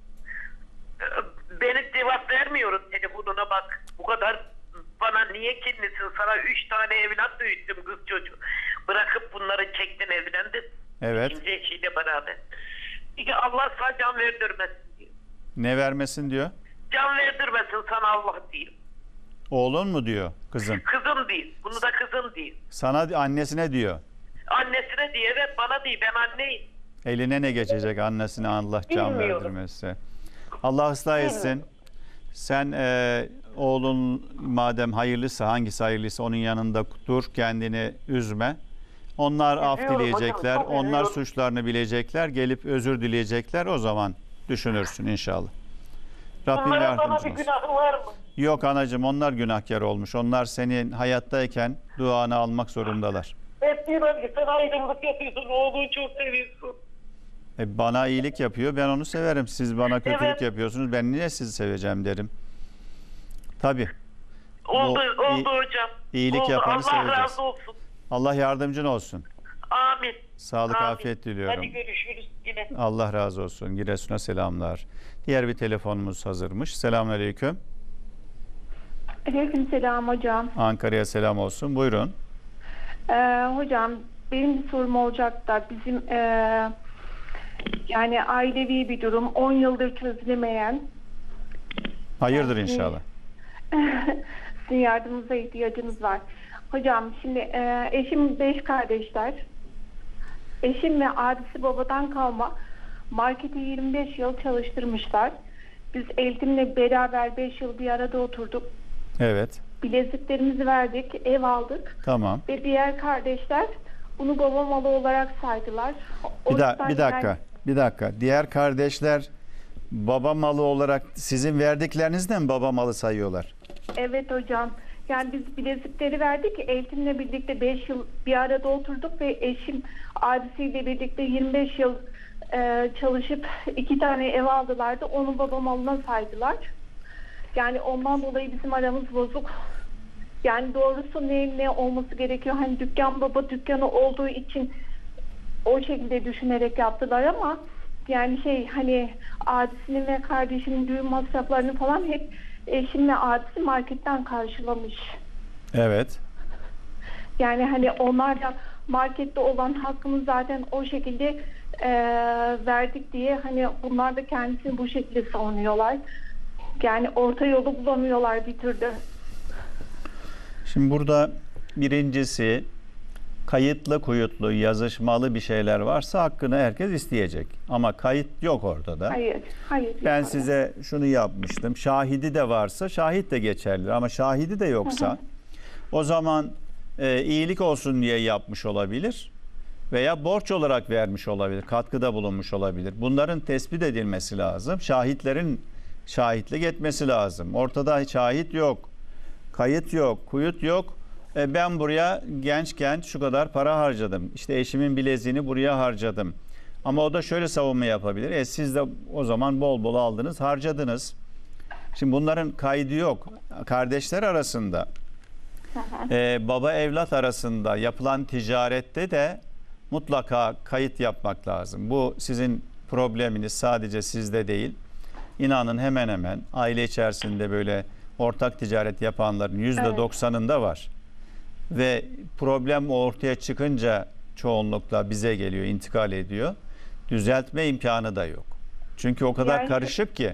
Beni cevap vermiyorum telefonuna bak. Bu kadar bana niye kinlisin? Sana 3 tane evlat büyüttüm, kız çocuğu. Bırakıp bunları çektin, evlendin. Evet. İkinci eşiyle beraber. Peki Allah sana can verdirmesin diyor. Ne vermesin diyor? Can verdirmesin sana Allah değil. Oğlun mu diyor kızın? Kızım değil. Bunu da kızım değil. Sana, annesine diyor. Annesine diye, evet bana değil, ben anneyim. Eline ne geçecek annesine, Allah can Bilmiyorum. verdirmesi. Allah ıslah etsin. Sen oğlun madem hayırlısı, hangisi hayırlıysa onun yanında dur, kendini üzme. Onlar af Üzüyorum dileyecekler, hocam, çok onlar üzüyorum. suçlarını bilecekler, gelip özür dileyecekler, o zaman düşünürsün inşallah. Rabbim Onlara bana yardımcın bir olsun. günahı var mı? Yok anacığım, onlar günahkar olmuş. Onlar senin hayattayken duanı almak zorundalar. Hep diyorlar ki sen aydınlık yapıyorsun, oğlunu çok seviyorsun. Bana iyilik yapıyor, ben onu severim. Siz bana kötülük Evet. yapıyorsunuz, ben niye sizi seveceğim derim. Tabii. Oldu, Bu oldu hocam. iyilik Oldu. yapanı Allah seveceğiz. razı olsun. Allah yardımcın olsun. Amin. Sağlık, Amin. afiyet diliyorum. Hadi görüşürüz yine. Allah razı olsun. Giresun'a selamlar. Diğer bir telefonumuz hazırmış. Selamünaleyküm. Aleykümselam hocam. Ankara'ya selam olsun. Buyurun. Hocam benim bir sorum olacak da bizim yani ailevi bir durum 10 yıldır çözülemeyen. Hayırdır inşallah. Sizin yardımınıza ihtiyacımız var. Hocam şimdi eşim 5 kardeşler. Eşim ve abisi babadan kalma marketi 25 yıl çalıştırmışlar. Biz Eltim'le beraber 5 yıl bir arada oturduk. Evet. Bileziklerimizi verdik, ev aldık. Tamam. Ve diğer kardeşler bunu baba malı olarak saydılar. O yüzden Bir dakika. Bir dakika. Diğer kardeşler baba malı olarak sizin verdiklerinizden mi baba malı sayıyorlar? Evet hocam. Yani biz bilezikleri verdik. Eltim'le birlikte 5 yıl bir arada oturduk ve eşim abisiyle birlikte 25 yıl çalışıp 2 tane ev aldılardı. Onu baba malına saydılar. Yani ondan dolayı bizim aramız bozuk. Yani doğrusu ne olması gerekiyor? Hani dükkan baba dükkanı olduğu için o şekilde düşünerek yaptılar ama yani hani abisinin ve kardeşinin düğün masraflarını falan hep eşimle abisi marketten karşılamış. Evet. Yani hani onlar da markette olan hakkımız zaten o şekilde verdik diye hani bunlar da kendisini bu şekilde savunuyorlar. Yani orta yolu bulamıyorlar bir türlü. Şimdi burada birincisi kayıtlı kuyutlu yazışmalı bir şeyler varsa hakkını herkes isteyecek. Ama kayıt yok ortada. Hayır. Ben size şunu yapmıştım. Şahidi de varsa şahit de geçerli ama şahidi de yoksa o zaman iyilik olsun diye yapmış olabilir veya borç olarak vermiş olabilir. Katkıda bulunmuş olabilir. Bunların tespit edilmesi lazım. Şahitlerin şahitlik etmesi lazım. Ortada şahit yok. Kayıt yok, kuyut yok. Ben buraya gençken şu kadar para harcadım. İşte eşimin bileziğini buraya harcadım. Ama o da şöyle savunma yapabilir. Siz de o zaman bol bol aldınız, harcadınız. Şimdi bunların kaydı yok. Kardeşler arasında, baba evlat arasında yapılan ticarette de mutlaka kayıt yapmak lazım. Bu sizin probleminiz sadece sizde değil. İnanın hemen hemen aile içerisinde böyle ortak ticaret yapanların %90'ında var. Ve problem ortaya çıkınca çoğunlukla bize geliyor, intikal ediyor. Düzeltme imkanı da yok. Çünkü o kadar karışık ki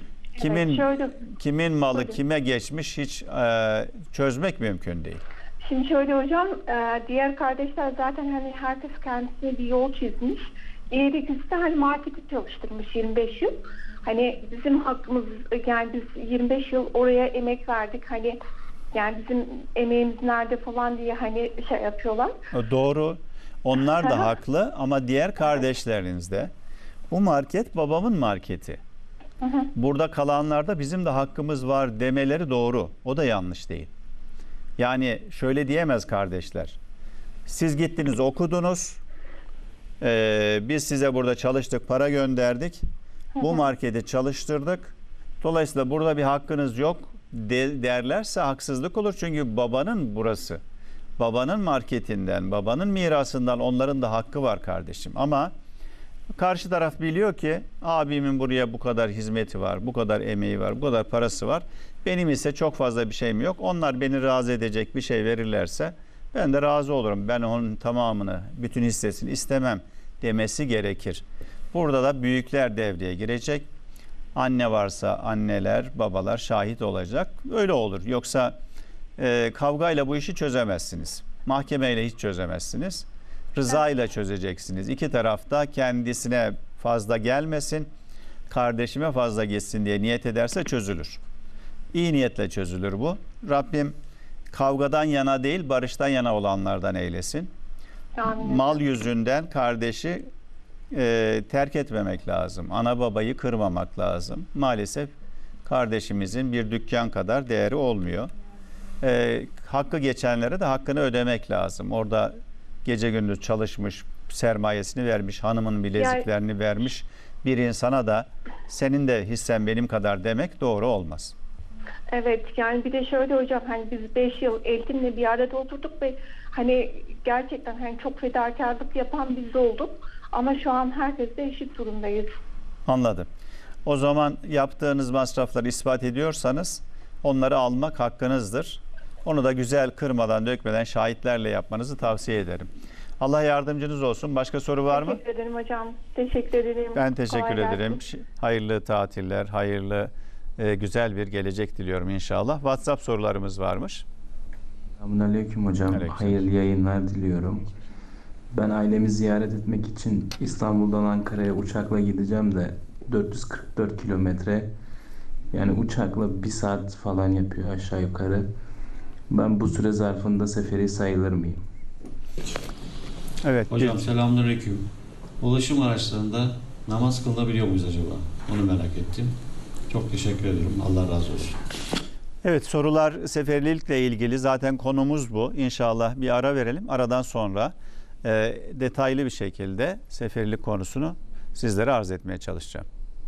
kimin malı kime geçmiş hiç çözmek mümkün değil. Şimdi şöyle hocam, diğer kardeşler zaten hani herkes kendisine bir yol çizmiş. Diğer ikisi de hani marketi çalıştırmış 25 yıl. Hani bizim hakkımız, yani biz 25 yıl oraya emek verdik. Hani yani bizim emeğimiz nerede falan diye hani şey yapıyorlar. Doğru. Onlar da haklı ama diğer kardeşlerinizde bu market babamın marketi. Burada kalanlarda bizim de hakkımız var demeleri doğru. O da yanlış değil. Yani şöyle diyemez kardeşler. Siz gittiniz okudunuz. Biz size burada çalıştık, para gönderdik. Bu marketi çalıştırdık. Dolayısıyla burada bir hakkınız yok derlerse haksızlık olur. Çünkü babanın burası. Babanın marketinden, babanın mirasından onların da hakkı var kardeşim. Ama karşı taraf biliyor ki abimin buraya bu kadar hizmeti var, bu kadar emeği var, bu kadar parası var. Benim ise çok fazla bir şeyim yok. Onlar beni razı edecek bir şey verirlerse ben de razı olurum. Ben onun tamamını, bütün hissesini istemem demesi gerekir. Burada da büyükler devreye girecek. Anne varsa anneler, babalar şahit olacak. Öyle olur. Yoksa kavgayla bu işi çözemezsiniz. Mahkemeyle hiç çözemezsiniz. Rızayla çözeceksiniz. İki tarafta kendisine fazla gelmesin, kardeşime fazla gitsin diye niyet ederse çözülür. İyi niyetle çözülür bu. Rabbim kavgadan yana değil, barıştan yana olanlardan eylesin. Amin. Mal yüzünden kardeşi terk etmemek lazım. Ana babayı kırmamak lazım. Maalesef kardeşimizin bir dükkan kadar değeri olmuyor. Hakkı geçenlere de hakkını ödemek lazım. Orada gece gündüz çalışmış, sermayesini vermiş, hanımın bileziklerini vermiş bir insana da senin de hissen benim kadar demek doğru olmaz. Evet, yani bir de şöyle hocam, hani biz 5 yıl Eltim'le bir arada oturduk ve hani gerçekten hani çok fedakarlık yapan biz olduk. Ama şu an herkesle eşit durumdayız. Anladım. O zaman yaptığınız masrafları ispat ediyorsanız onları almak hakkınızdır. Onu da güzel, kırmadan, dökmeden şahitlerle yapmanızı tavsiye ederim. Allah yardımcınız olsun. Başka soru var mı? Teşekkür ederim hocam. Teşekkür ederim. Ben teşekkür Kolay ederim. gelsin. Hayırlı tatiller, hayırlı, güzel bir gelecek diliyorum inşallah. WhatsApp sorularımız varmış. Selamünaleyküm hocam. Aleyküm. Hayırlı yayınlar diliyorum. Ben ailemi ziyaret etmek için İstanbul'dan Ankara'ya uçakla gideceğim de 444 kilometre, yani uçakla 1 saat falan yapıyor aşağı yukarı. Ben bu süre zarfında seferi sayılır mıyım? Evet. Hocam selamünaleyküm. Ulaşım araçlarında namaz kılınabiliyor muyuz acaba? Onu merak ettim. Çok teşekkür ederim. Allah razı olsun. Evet, sorular seferlilikle ilgili, zaten konumuz bu. İnşallah bir ara verelim. Aradan sonra detaylı bir şekilde seferlilik konusunu sizlere arz etmeye çalışacağım.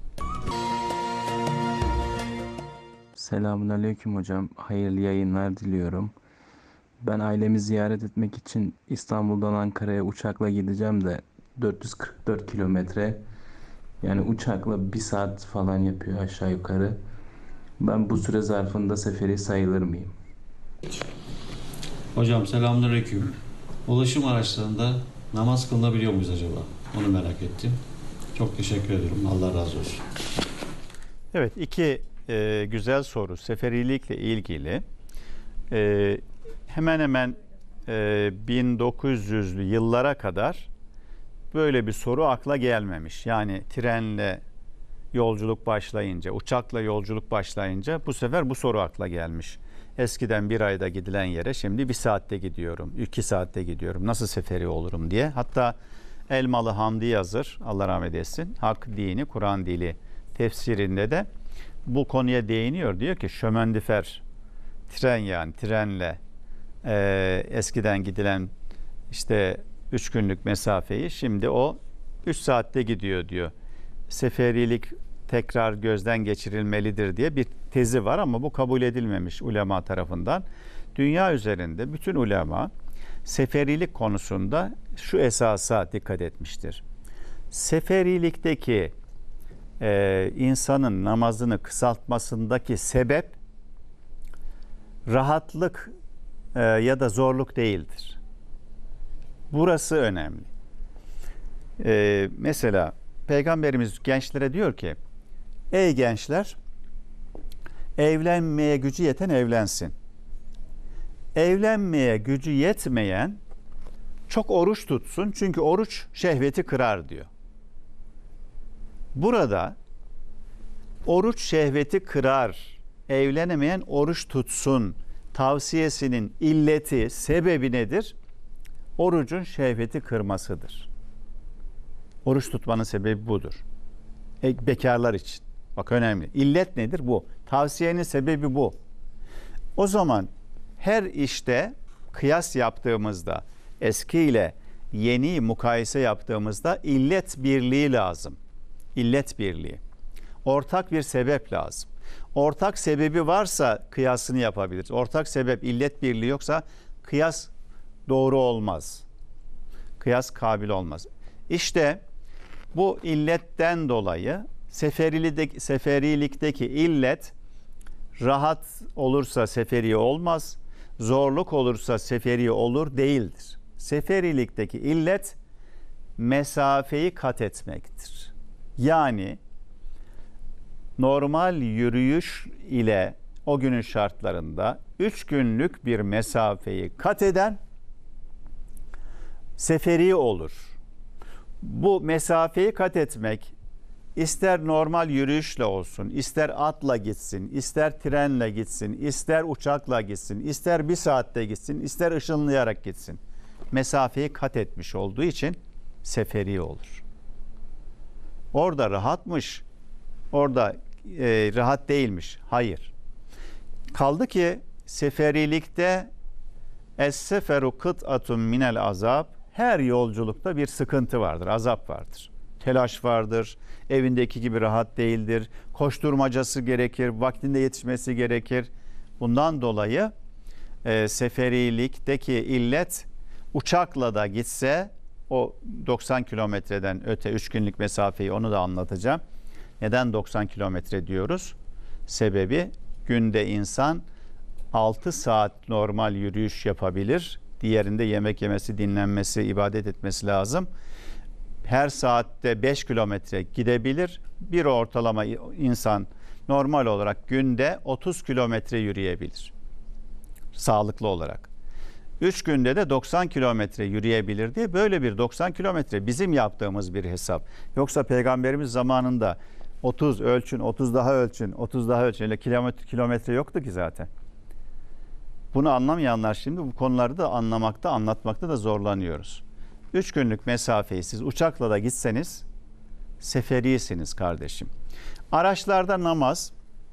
Selamünaleyküm hocam. Hayırlı yayınlar diliyorum. Ben ailemi ziyaret etmek için İstanbul'dan Ankara'ya uçakla gideceğim de 444 kilometre, yani uçakla 1 saat falan yapıyor aşağı yukarı. Ben bu süre zarfında seferi sayılır mıyım? Hocam selamünaleyküm. Ulaşım araçlarında namaz kılınabiliyor muyuz acaba? Onu merak ettim. Çok teşekkür ederim. Allah razı olsun. Evet, iki güzel soru seferilikle ilgili. Hemen hemen 1900'lü yıllara kadar böyle bir soru akla gelmemiş. Yani trenle yolculuk başlayınca, uçakla yolculuk başlayınca bu sefer bu soru akla gelmiş. Eskiden 1 ayda gidilen yere şimdi 1 saatte gidiyorum, 2 saatte gidiyorum. Nasıl seferi olurum diye. Hatta Elmalı Hamdi yazır, Allah rahmet etsin. Hak dini, Kur'an dili tefsirinde de bu konuya değiniyor. Diyor ki şömendifer, tren, yani trenle eskiden gidilen işte 3 günlük mesafeyi şimdi o 3 saatte gidiyor diyor. Seferilik tekrar gözden geçirilmelidir diye bir tezi var ama bu kabul edilmemiş ulema tarafından. Dünya üzerinde bütün ulema seferilik konusunda şu esasa dikkat etmiştir. Seferilikteki insanın namazını kısaltmasındaki sebep rahatlık ya da zorluk değildir. Burası önemli. Mesela Peygamberimiz gençlere diyor ki, ey gençler, evlenmeye gücü yeten evlensin. Evlenmeye gücü yetmeyen çok oruç tutsun, çünkü oruç şehveti kırar diyor. Burada oruç şehveti kırar, evlenemeyen oruç tutsun tavsiyesinin illeti, sebebi nedir? Orucun şehveti kırmasıdır. Oruç tutmanın sebebi budur. Bekarlar için. Bak önemli. İllet nedir? Bu. Tavsiyenin sebebi bu. O zaman her işte kıyas yaptığımızda, eski ile yeni mukayese yaptığımızda illet birliği lazım. İllet birliği. Ortak bir sebep lazım. Ortak sebebi varsa kıyasını yapabiliriz. Ortak sebep, illet birliği yoksa kıyas doğru olmaz. Kıyas kabil olmaz. İşte bu illetten dolayı seferilikteki illet, rahat olursa seferi olmaz, zorluk olursa seferi olur değildir. Seferilikteki illet mesafeyi kat etmektir. Yani normal yürüyüş ile o günün şartlarında 3 günlük bir mesafeyi kat eden seferi olur. Bu mesafeyi kat etmek ister normal yürüyüşle olsun, ister atla gitsin, ister trenle gitsin, ister uçakla gitsin, ister bir saatte gitsin, ister ışınlayarak gitsin. Mesafeyi kat etmiş olduğu için seferi olur. Orada rahatmış, orada rahat değilmiş. Hayır. Kaldı ki seferilikte es-seferu kıt'atun minel azab, her yolculukta bir sıkıntı vardır, azap vardır. Telaş vardır, evindeki gibi rahat değildir, koşturmacası gerekir, vaktinde yetişmesi gerekir. Bundan dolayı seferilikteki illet uçakla da gitse o 90 kilometreden öte 3 günlük mesafeyi, onu da anlatacağım. Neden 90 kilometre diyoruz? Sebebi günde insan 6 saat normal yürüyüş yapabilir. Diğerinde yemek yemesi, dinlenmesi, ibadet etmesi lazım. Her saatte 5 kilometre gidebilir. Bir ortalama insan normal olarak günde 30 kilometre yürüyebilir. Sağlıklı olarak. 3 günde de 90 kilometre yürüyebilir diye böyle bir 90 kilometre bizim yaptığımız bir hesap. Yoksa Peygamberimiz zamanında 30 ölçün, 30 daha ölçün, 30 daha ölçün. Öyle kilometre yoktu ki zaten. Bunu anlamayanlar şimdi bu konuları da anlamakta, anlatmakta da zorlanıyoruz. 3 günlük mesafeyi siz uçakla da gitseniz seferisiniz kardeşim. Araçlarda namaz,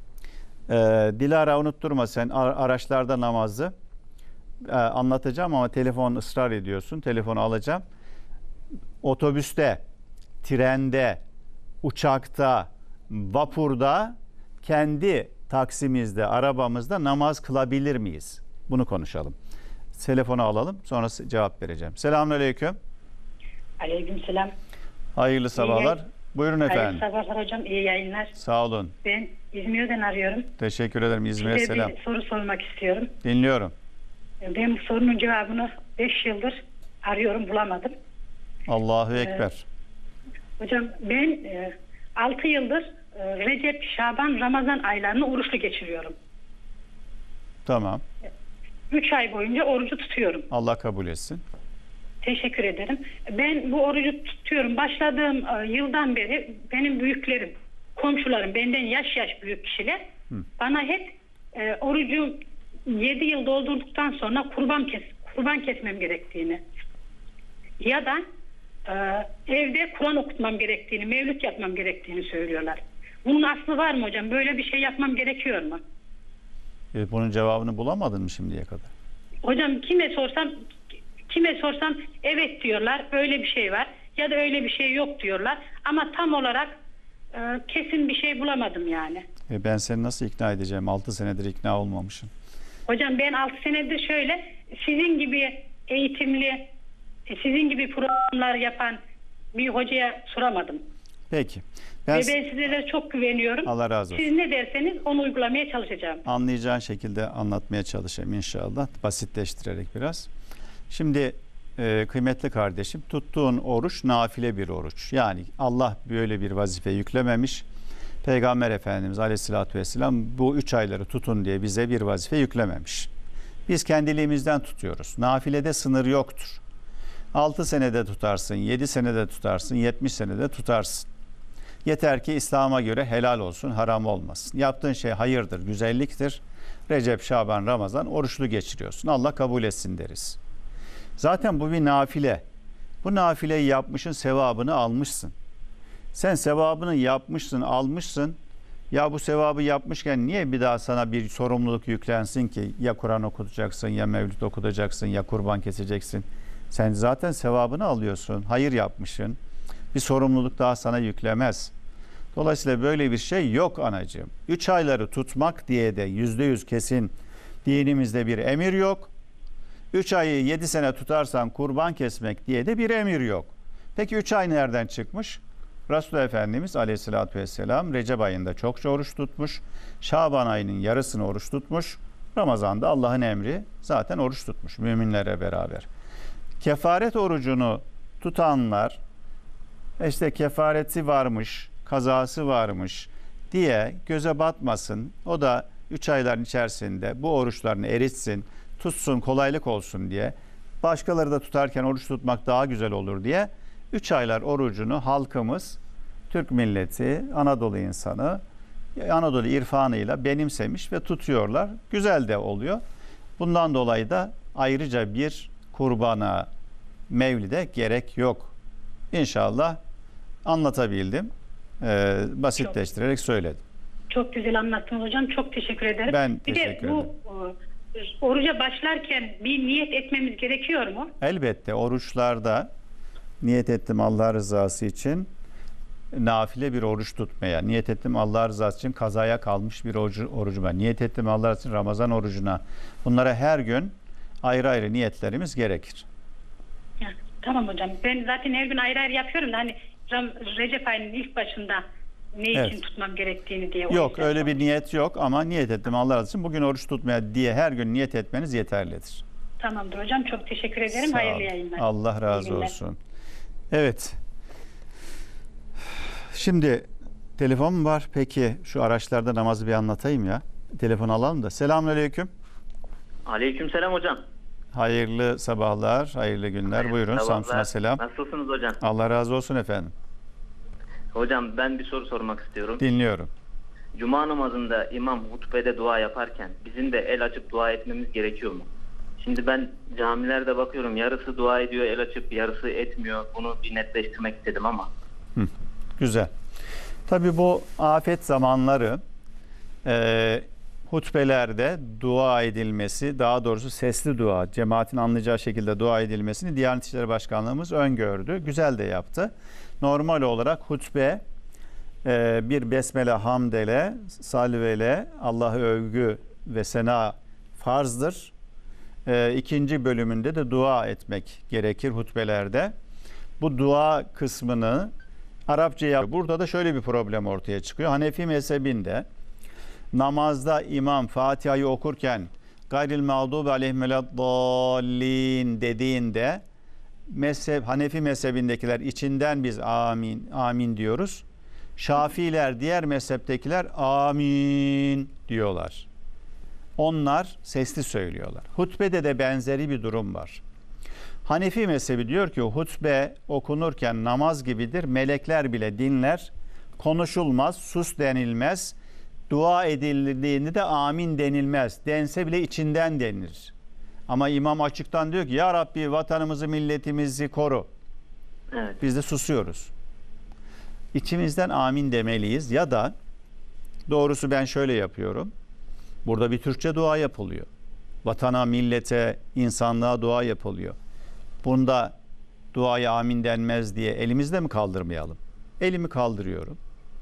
Dilara unutturma sen araçlarda namazı anlatacağım ama telefon ısrar ediyorsun. Telefonu alacağım. Otobüste, trende, uçakta, vapurda, kendi taksimizde, arabamızda namaz kılabilir miyiz? Bunu konuşalım. Telefonu alalım, sonra cevap vereceğim. Selamünaleyküm. Aleykümselam. Hayırlı sabahlar. Buyurun efendim. Hayırlı sabahlar hocam, iyi yayınlar. Sağ olun. Ben İzmir'den arıyorum. Teşekkür ederim. İzmir'e Size selam. bir soru sormak istiyorum. Dinliyorum. Ben bu sorunun cevabını 5 yıldır arıyorum, bulamadım. Allahu Ekber. Hocam ben 6 yıldır Recep, Şaban, Ramazan aylarını oruçlu geçiriyorum. Tamam. 3 ay boyunca orucu tutuyorum. Allah kabul etsin. Teşekkür ederim. Ben bu orucu tutuyorum. Başladığım yıldan beri benim büyüklerim, komşularım, benden yaş büyük kişiler bana hep orucu 7 yıl doldurduktan sonra kurban kesmem gerektiğini ya da evde Kur'an okutmam gerektiğini, mevlüt yapmam gerektiğini söylüyorlar. Bunun aslı var mı hocam? Böyle bir şey yapmam gerekiyor mu? Bunun cevabını bulamadın mı şimdiye kadar? Hocam kime sorsam evet diyorlar, öyle bir şey var ya da öyle bir şey yok diyorlar ama tam olarak kesin bir şey bulamadım yani. Ben seni nasıl ikna edeceğim? 6 senedir ikna olmamışım. Hocam ben 6 senedir şöyle sizin gibi eğitimli, sizin gibi programlar yapan bir hocaya soramadım. Peki. Ve ben sizlere çok güveniyorum. Allah razı olsun. Siz ne derseniz onu uygulamaya çalışacağım. Anlayacağın şekilde anlatmaya çalışayım inşallah. Basitleştirerek biraz. Şimdi kıymetli kardeşim, tuttuğun oruç nafile bir oruç. Yani Allah böyle bir vazife yüklememiş. Peygamber Efendimiz Aleyhisselatü Vesselam bu 3 ayları tutun diye bize bir vazife yüklememiş. Biz kendiliğimizden tutuyoruz. Nafilede sınır yoktur. 6 senede tutarsın, 7 senede tutarsın, 70 senede tutarsın. Yeter ki İslam'a göre helal olsun, haram olmasın. Yaptığın şey hayırdır, güzelliktir. Recep, Şaban, Ramazan oruçlu geçiriyorsun. Allah kabul etsin deriz. Zaten bu bir nafile. Bu nafileyi yapmışsın, sevabını almışsın. Sen sevabını yapmışsın, almışsın. Ya bu sevabı yapmışken niye bir daha sana bir sorumluluk yüklensin ki? Ya Kur'an okutacaksın, ya mevlüt okutacaksın, ya kurban keseceksin. Sen zaten sevabını alıyorsun. Hayır yapmışsın. Bir sorumluluk daha sana yüklemez. Dolayısıyla böyle bir şey yok anacığım. 3 ayları tutmak diye de %100 kesin dinimizde bir emir yok. 3 ayı 7 sene tutarsan kurban kesmek diye de bir emir yok. Peki 3 ay nereden çıkmış? Resulullah Efendimiz Aleyhisselatü Vesselam Recep ayında çokça oruç tutmuş. Şaban ayının yarısını oruç tutmuş. Ramazan'da Allah'ın emri zaten oruç tutmuş müminlere beraber. Kefaret orucunu tutanlar işte kefareti varmış, kazası varmış diye göze batmasın. O da 3 ayların içerisinde bu oruçlarını eritsin, tutsun, kolaylık olsun diye. Başkaları da tutarken oruç tutmak daha güzel olur diye 3 aylar orucunu halkımız, Türk milleti, Anadolu insanı, Anadolu irfanıyla benimsemiş ve tutuyorlar. Güzel de oluyor. Bundan dolayı da ayrıca bir kurbana, mevlide gerek yok. İnşallah anlatabildim. Basitleştirerek söyledim. Çok güzel anlattınız hocam. Çok teşekkür ederim. Ben bir teşekkür de bu oruca başlarken bir niyet etmemiz gerekiyor mu? Elbette oruçlarda niyet ettim Allah rızası için nafile bir oruç tutmaya, niyet ettim Allah rızası için kazaya kalmış bir orucuma, niyet ettim Allah rızası için Ramazan orucuna. Bunlara her gün ayrı ayrı niyetlerimiz gerekir. Yani, tamam hocam. Ben zaten her gün ayrı ayrı yapıyorum da hani Recep ayının ilk başında ne için tutmam gerektiğini diye. Yok öyle bir niyet yok ama niyet ettim Allah razı olsun bugün oruç tutmaya diye her gün niyet etmeniz yeterlidir. Tamamdır hocam. Çok teşekkür ederim. Sağ Hayırlı olun. yayınlar. Allah razı olsun. Evet. Şimdi telefon mu var? Peki şu araçlarda namazı bir anlatayım ya. Telefon alalım da. Selamünaleyküm. Aleykümselam hocam. Hayırlı sabahlar, hayırlı günler. Buyurun Samsun'a selam. Nasılsınız hocam? Allah razı olsun efendim. Hocam ben bir soru sormak istiyorum. Dinliyorum. Cuma namazında imam hutbede dua yaparken bizim de el açıp dua etmemiz gerekiyor mu? Şimdi ben camilerde bakıyorum yarısı dua ediyor el açıp yarısı etmiyor. Bunu bir netleştirmek istedim ama. Güzel. Tabii bu afet zamanları hutbelerde dua edilmesi, daha doğrusu sesli dua, cemaatin anlayacağı şekilde dua edilmesini Diyanet İşleri Başkanlığımız öngördü. Güzel de yaptı. Normal olarak hutbe bir besmele, hamdele, salvele, Allah'a övgü ve sena farzdır. İkinci bölümünde de dua etmek gerekir hutbelerde. Bu dua kısmını Arapçaya, burada da şöyle bir problem ortaya çıkıyor. Hanefi mezhebinde namazda imam Fatiha'yı okurken gayril mağdubi aleyhim veleddallin dediğinde Hanefi mezhebindekiler içinden biz amin amin diyoruz. Şafiiler, diğer mezheptekiler amin diyorlar. Onlar sesli söylüyorlar. Hutbede de benzeri bir durum var. Hanefi mezhebi diyor ki hutbe okunurken namaz gibidir. Melekler bile dinler. Konuşulmaz, sus denilmez. Dua edildiğinde de amin denilmez. Dense bile içinden denilir. Ama imam açıktan diyor ki ya Rabbi vatanımızı, milletimizi koru. Evet. Biz de susuyoruz. İçimizden amin demeliyiz ya da doğrusu ben şöyle yapıyorum. Burada bir Türkçe dua yapılıyor. Vatana, millete, insanlığa dua yapılıyor. Bunda duaya amin denmez diye elimizde mi kaldırmayalım? Elimi kaldırıyorum.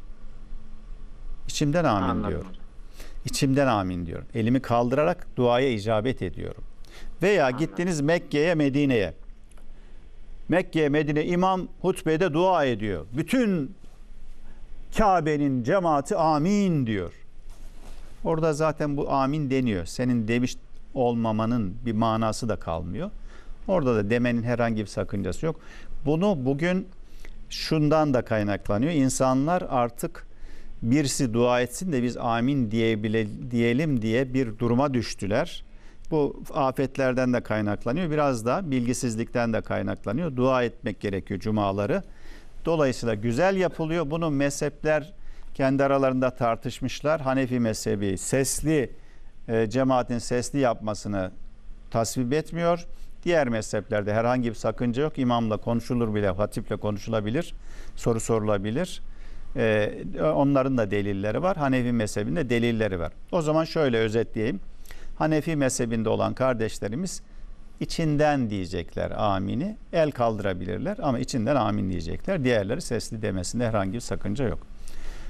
İçimden amin diyorum. İçimden amin diyorum. Elimi kaldırarak duaya icabet ediyorum. Veya gittiniz Mekke'ye, Medine'ye. Mekke, Medine imam hutbede dua ediyor. Bütün Kabe'nin cemaati amin diyor. Orada zaten bu amin deniyor. Senin demiş olmamanın bir manası da kalmıyor. Orada da demenin herhangi bir sakıncası yok. Bunu bugün şundan da kaynaklanıyor. İnsanlar artık birisi dua etsin de biz amin diyelim diye bir duruma düştüler. Bu afetlerden de kaynaklanıyor. Biraz da bilgisizlikten de kaynaklanıyor. Dua etmek gerekiyor cumaları. Dolayısıyla güzel yapılıyor. Bunu mezhepler kendi aralarında tartışmışlar. Hanefi mezhebi sesli, cemaatin sesli yapmasını tasvip etmiyor. Diğer mezheplerde herhangi bir sakınca yok. İmamla konuşulur bile, hatiple konuşulabilir, soru sorulabilir. Onların da delilleri var. Hanefi mezhebinde delilleri var. O zaman şöyle özetleyeyim. Hanefi mezhebinde olan kardeşlerimiz içinden diyecekler amini. El kaldırabilirler ama içinden amin diyecekler. Diğerleri sesli demesinde herhangi bir sakınca yok.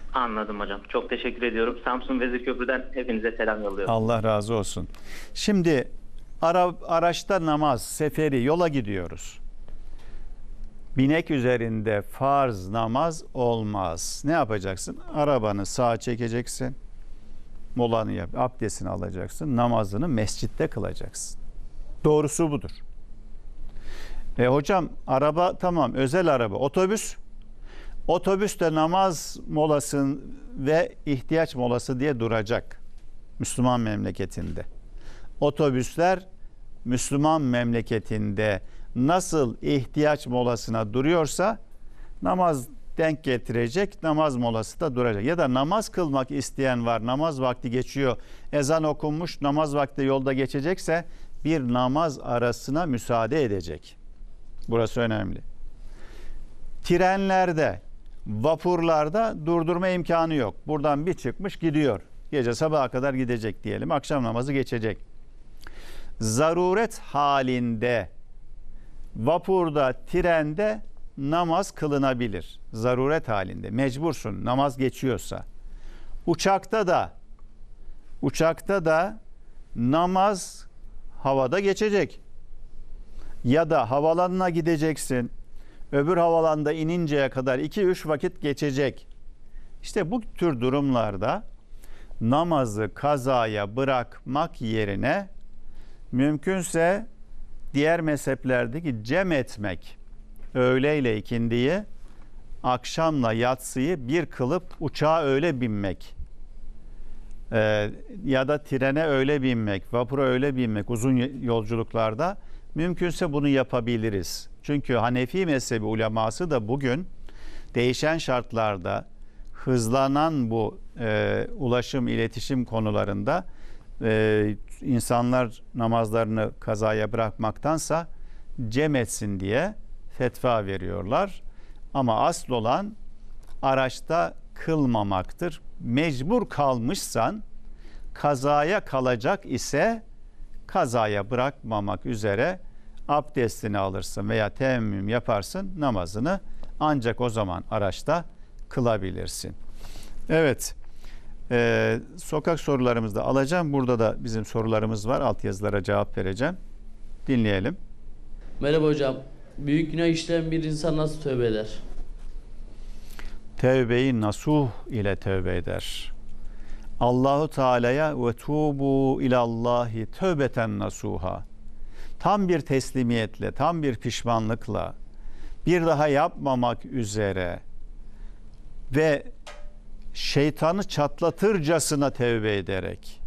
Anladım hocam. Çok teşekkür ediyorum. Samsun Vezirköprü'den hepinize selam yolluyorum. Allah razı olsun. Şimdi araçta namaz, seferi, yola gidiyoruz. Binek üzerinde farz namaz olmaz. Ne yapacaksın? Arabanı sağa çekeceksin. Molanı yap, abdestini alacaksın. Namazını mescitte kılacaksın. Doğrusu budur. Hocam araba tamam, özel araba, otobüs. Otobüste namaz molası ve ihtiyaç molası diye duracak Müslüman memleketinde. Otobüsler Müslüman memleketinde nasıl ihtiyaç molasına duruyorsa namaz denk getirecek, namaz molası da duracak. Ya da namaz kılmak isteyen var, namaz vakti geçiyor, ezan okunmuş, namaz vakti yolda geçecekse bir namaz arasına müsaade edecek. Burası önemli. Trenlerde, vapurlarda durdurma imkanı yok. Buradan bir çıkmış gidiyor. Gece sabaha kadar gidecek diyelim. Akşam namazı geçecek. Zaruret halinde vapurda, trende namaz kılınabilir. Zaruret halinde. Mecbursun namaz geçiyorsa. Uçakta da namaz havada geçecek. Ya da havalanına gideceksin. Öbür havalanda ininceye kadar 2-3 vakit geçecek. İşte bu tür durumlarda namazı kazaya bırakmak yerine mümkünse diğer mezheplerdeki cem etmek, öğleyle ikindiyi, akşamla yatsıyı bir kılıp uçağa öyle binmek ya da trene öyle binmek, vapura öyle binmek uzun yolculuklarda mümkünse bunu yapabiliriz. Çünkü Hanefi mezhebi uleması da bugün değişen şartlarda hızlanan bu ulaşım, iletişim konularında insanlar namazlarını kazaya bırakmaktansa cem etsin diye fetva veriyorlar. Ama asıl olan araçta kılmamaktır. Mecbur kalmışsan, kazaya kalacak ise kazaya bırakmamak üzere abdestini alırsın veya teyemmüm yaparsın, namazını ancak o zaman araçta kılabilirsin. Evet, sokak sorularımızı da alacağım. Burada da bizim sorularımız var. Altyazılara cevap vereceğim. Dinleyelim. Merhaba hocam. Büyük günah işleyen bir insan nasıl tövbe eder? Tevbeyi nasuh ile tövbe eder. Allahu Teala'ya ve tubu ilallahi tövbeten nasuha. Tam bir teslimiyetle, tam bir pişmanlıkla, bir daha yapmamak üzere ve şeytanı çatlatırcasına tevbe ederek,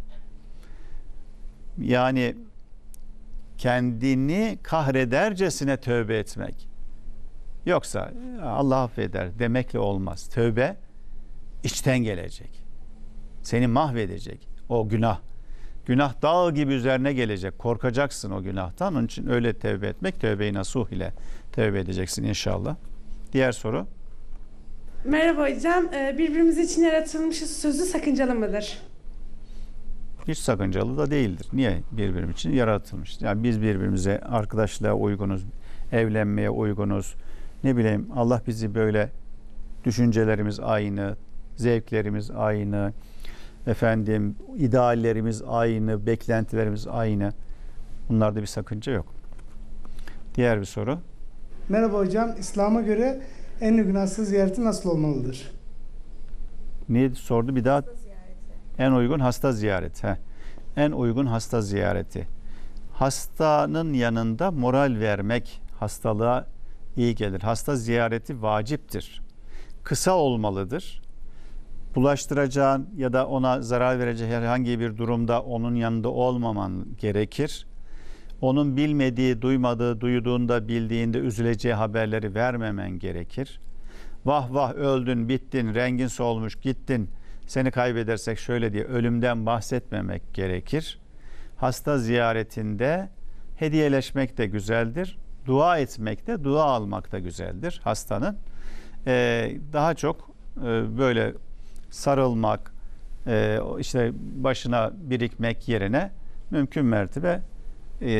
yani kendini kahredercesine tövbe etmek. Yoksa Allah affeder demekle olmaz. Tövbe içten gelecek. Seni mahvedecek o günah. Günah dağ gibi üzerine gelecek. Korkacaksın o günahtan. Onun için öyle tevbe etmek, tövbe-i nasuh ile tövbe edeceksin inşallah. Diğer soru. Merhaba hocam. Birbirimiz için yaratılmışız sözü sakıncalı mıdır? Hiç sakıncalı da değildir. Niye birbirimiz için yaratılmış? Yani biz birbirimize arkadaşlığa uygunuz, evlenmeye uygunuz. Ne bileyim, Allah bizi böyle, düşüncelerimiz aynı, zevklerimiz aynı, efendim ideallerimiz aynı, beklentilerimiz aynı. Bunlarda bir sakınca yok. Diğer bir soru. Merhaba hocam. İslam'a göre en uygun hasta ziyareti nasıl olmalıdır? Ne sordu bir daha? En uygun hasta ziyareti. En uygun hasta ziyareti. Hastanın yanında moral vermek hastalığa iyi gelir. Hasta ziyareti vaciptir. Kısa olmalıdır. Bulaştıracağın ya da ona zarar verecek herhangi bir durumda onun yanında olmaman gerekir. Onun bilmediği, duymadığı, duyduğunda, bildiğinde üzüleceği haberleri vermemen gerekir. Vah vah öldün, bittin, rengin solmuş, gittin, seni kaybedersek şöyle diye ölümden bahsetmemek gerekir. Hasta ziyaretinde hediyeleşmek de güzeldir. Dua etmek de, dua almak da güzeldir hastanın. Daha çok böyle sarılmak, işte başına birikmek yerine mümkün mertebe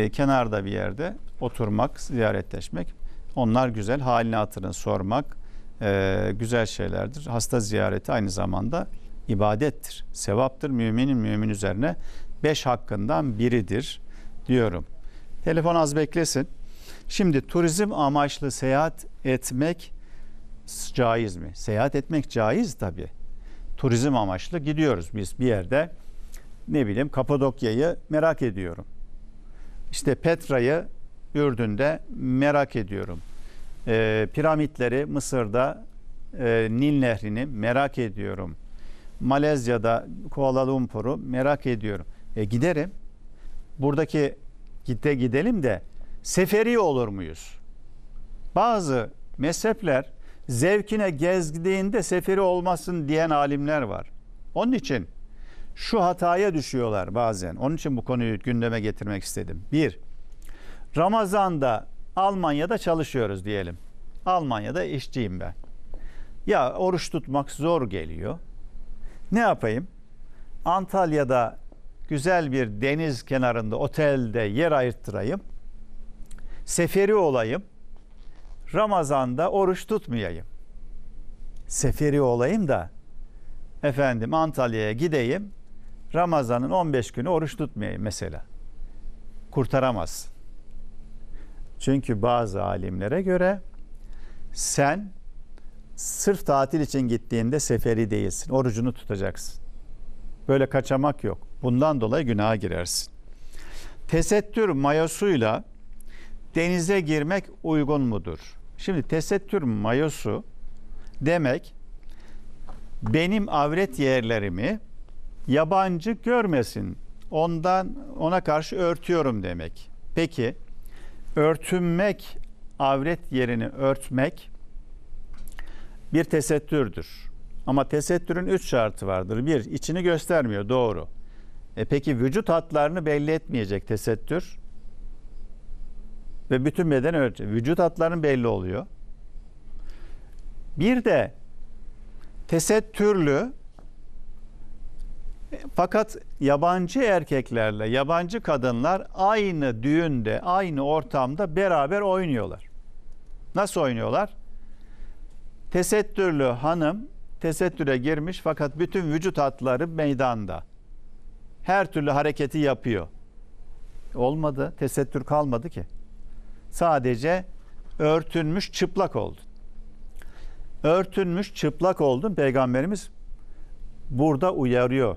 kenarda bir yerde oturmak, ziyaretleşmek. Onlar güzel. Halini hatırını sormak, güzel şeylerdir. Hasta ziyareti aynı zamanda ibadettir, sevaptır. Müminin mümin üzerine 5 hakkından biridir diyorum. Telefon az beklesin. Şimdi turizm amaçlı seyahat etmek caiz mi? Seyahat etmek caiz tabii. Turizm amaçlı gidiyoruz biz bir yerde. Ne bileyim Kapadokya'yı merak ediyorum. İşte Petra'yı Ürdün'de merak ediyorum. Piramitleri Mısır'da, Nil Nehri'ni merak ediyorum. Malezya'da Kuala Lumpur'u merak ediyorum. Giderim. Buradaki gidelim de seferi olur muyuz? Bazı mezhepler zevkine gezdiğinde seferi olmasın diyen alimler var. Onun için şu hataya düşüyorlar bazen. Onun için bu konuyu gündeme getirmek istedim. 1. Ramazan'da Almanya'da çalışıyoruz diyelim. Almanya'da işçiyim ben. Ya oruç tutmak zor geliyor. Ne yapayım? Antalya'da güzel bir deniz kenarında otelde yer ayırttırayım. Seferi olayım. Ramazan'da oruç tutmayayım. Seferi olayım da efendim Antalya'ya gideyim. Ramazan'ın 15 günü oruç tutmayayım mesela. Kurtaramaz. Çünkü bazı alimlere göre sen sırf tatil için gittiğinde seferi değilsin. Orucunu tutacaksın. Böyle kaçamak yok. Bundan dolayı günaha girersin. Tesettür mayosuyla denize girmek uygun mudur? Şimdi tesettür mayosu demek benim avret yerlerimi yabancı görmesin. Ona karşı örtüyorum demek. Peki örtünmek, avret yerini örtmek bir tesettürdür. Ama tesettürün 3 şartı vardır. 1, içini göstermiyor, doğru. Peki vücut hatlarını belli etmeyecek tesettür ve bütün beden örtecek. Vücut hatlarının belli oluyor. Bir de tesettürlü fakat yabancı erkeklerle yabancı kadınlar aynı düğünde, aynı ortamda beraber oynuyorlar. Nasıl oynuyorlar? Tesettürlü hanım tesettüre girmiş fakat bütün vücut hatları meydanda. Her türlü hareketi yapıyor. Olmadı. Tesettür kalmadı ki. Sadece örtünmüş çıplak oldun. Örtünmüş çıplak oldun. Peygamberimiz burada uyarıyor.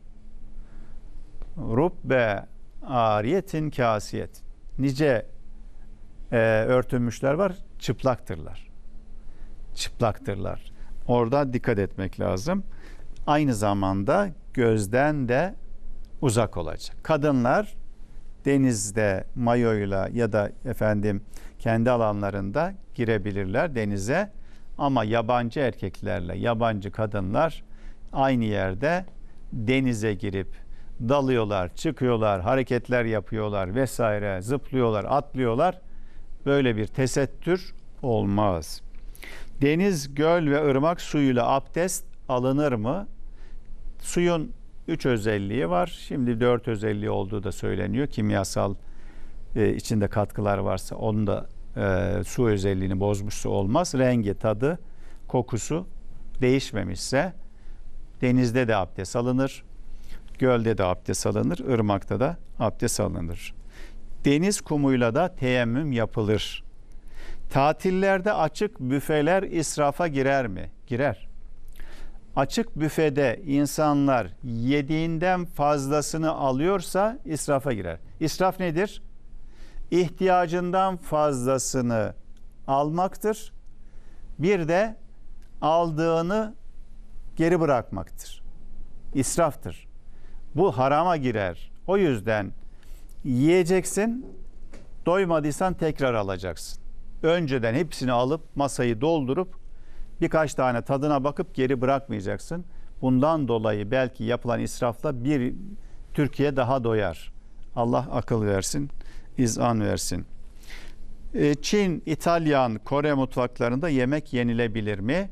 Rubbe ariyetin kasiyet. Nice örtünmüşler var. Çıplaktırlar. Çıplaktırlar. Orada dikkat etmek lazım. Aynı zamanda gözden de uzak olacak. Kadınlar denizde mayoyla ya da efendim kendi alanlarında girebilirler denize ama yabancı erkeklerle yabancı kadınlar aynı yerde denize girip dalıyorlar, çıkıyorlar, hareketler yapıyorlar vesaire, zıplıyorlar, atlıyorlar. Böyle bir tesettür olmaz. Deniz, göl ve ırmak suyuyla abdest alınır mı? Suyun 3 özelliği var. Şimdi 4 özelliği olduğu da söyleniyor. Kimyasal içinde katkılar varsa onun da su özelliğini bozmuşsa olmaz. Rengi, tadı, kokusu değişmemişse denizde de abdest alınır. Gölde de abdest alınır. Irmakta da abdest alınır. Deniz kumuyla da teyemmüm yapılır. Tatillerde açık büfeler israfa girer mi? Girer. Açık büfede insanlar yediğinden fazlasını alıyorsa israfa girer. İsraf nedir? İhtiyacından fazlasını almaktır. Bir de aldığını geri bırakmaktır. İsraftır. Bu harama girer. O yüzden yiyeceksin, doymadıysan tekrar alacaksın. Önceden hepsini alıp masayı doldurup birkaç tane tadına bakıp geri bırakmayacaksın. Bundan dolayı belki yapılan israfla bir Türkiye daha doyar. Allah akıl versin, izan versin. Çin, İtalyan, Kore mutfaklarında yemek yenilebilir mi?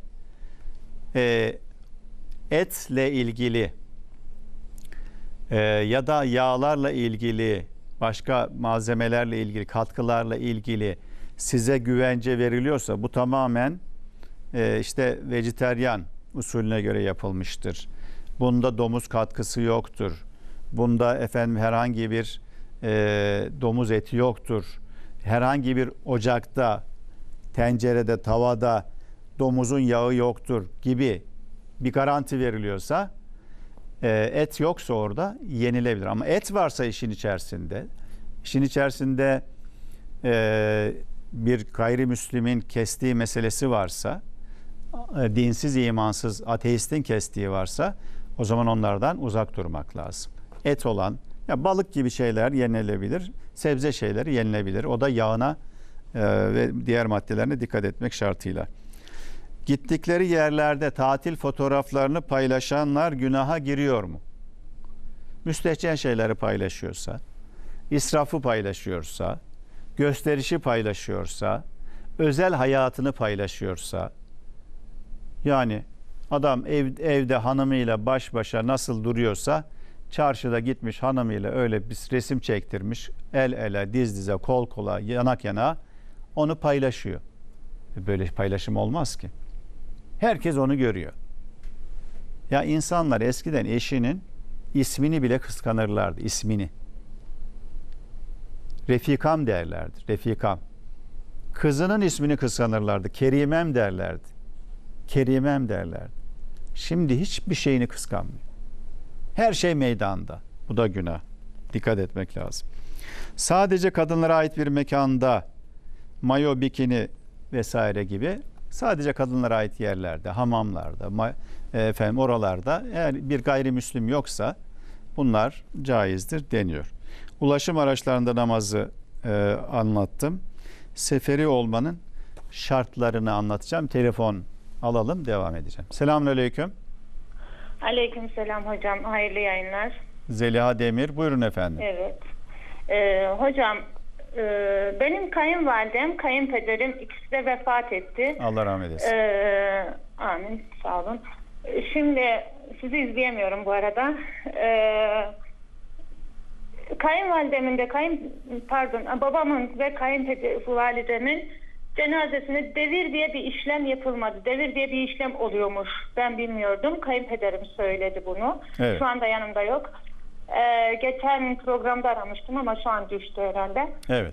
Etle ilgili ya da yağlarla ilgili, başka malzemelerle ilgili, katkılarla ilgili size güvence veriliyorsa bu tamamen işte vejeteryan usulüne göre yapılmıştır. Bunda domuz katkısı yoktur. Bunda efendim herhangi bir domuz eti yoktur. Herhangi bir ocakta, tencerede, tavada domuzun yağı yoktur gibi bir garanti veriliyorsa, et yoksa orada yenilebilir. Ama et varsa işin içerisinde bir gayrimüslimin kestiği meselesi varsa, dinsiz, imansız, ateistin kestiği varsa, o zaman onlardan uzak durmak lazım. Et olan, ya balık gibi şeyler yenilebilir, sebze şeyleri yenilebilir. O da yağına ve diğer maddelerine dikkat etmek şartıyla. Gittikleri yerlerde tatil fotoğraflarını paylaşanlar günaha giriyor mu? Müstehcen şeyleri paylaşıyorsa, israfı paylaşıyorsa, gösterişi paylaşıyorsa, özel hayatını paylaşıyorsa, yani adam evde hanımıyla baş başa nasıl duruyorsa, çarşıda gitmiş hanımıyla öyle bir resim çektirmiş, el ele, diz dize, kol kola, yanak yana onu paylaşıyor. Böyle paylaşım olmaz ki. Herkes onu görüyor. Ya insanlar eskiden eşinin ismini bile kıskanırlardı, ismini. Refikam derlerdi, refikam. Kızının ismini kıskanırlardı, kerimem derlerdi. Kerimem derlerdi. Şimdi hiçbir şeyini kıskanmıyor. Her şey meydanda. Bu da günah. Dikkat etmek lazım. Sadece kadınlara ait bir mekanda mayo, bikini vesaire gibi sadece kadınlara ait yerlerde, hamamlarda, oralarda eğer bir gayrimüslim yoksa bunlar caizdir deniyor. Ulaşım araçlarında namazı anlattım. Seferi olmanın şartlarını anlatacağım. Telefon alalım, devam edeceğim. Selamünaleyküm. Aleykümselam hocam. Hayırlı yayınlar. Zeliha Demir. Buyurun efendim. Evet. Hocam benim kayınvalidem, kayınpederim ikisi de vefat etti. Allah rahmet eylesin. Amin. Sağ olun. Şimdi sizi izleyemiyorum bu arada. Kayınvalidemin de babamın ve kayınvalidemin cenazesine devir diye bir işlem yapılmadı. Devir diye bir işlem oluyormuş. Ben bilmiyordum. Kayınpederim söyledi bunu. Evet. Şu anda yanımda yok. Geçen programda aramıştım ama şu an düştü herhalde. Evet.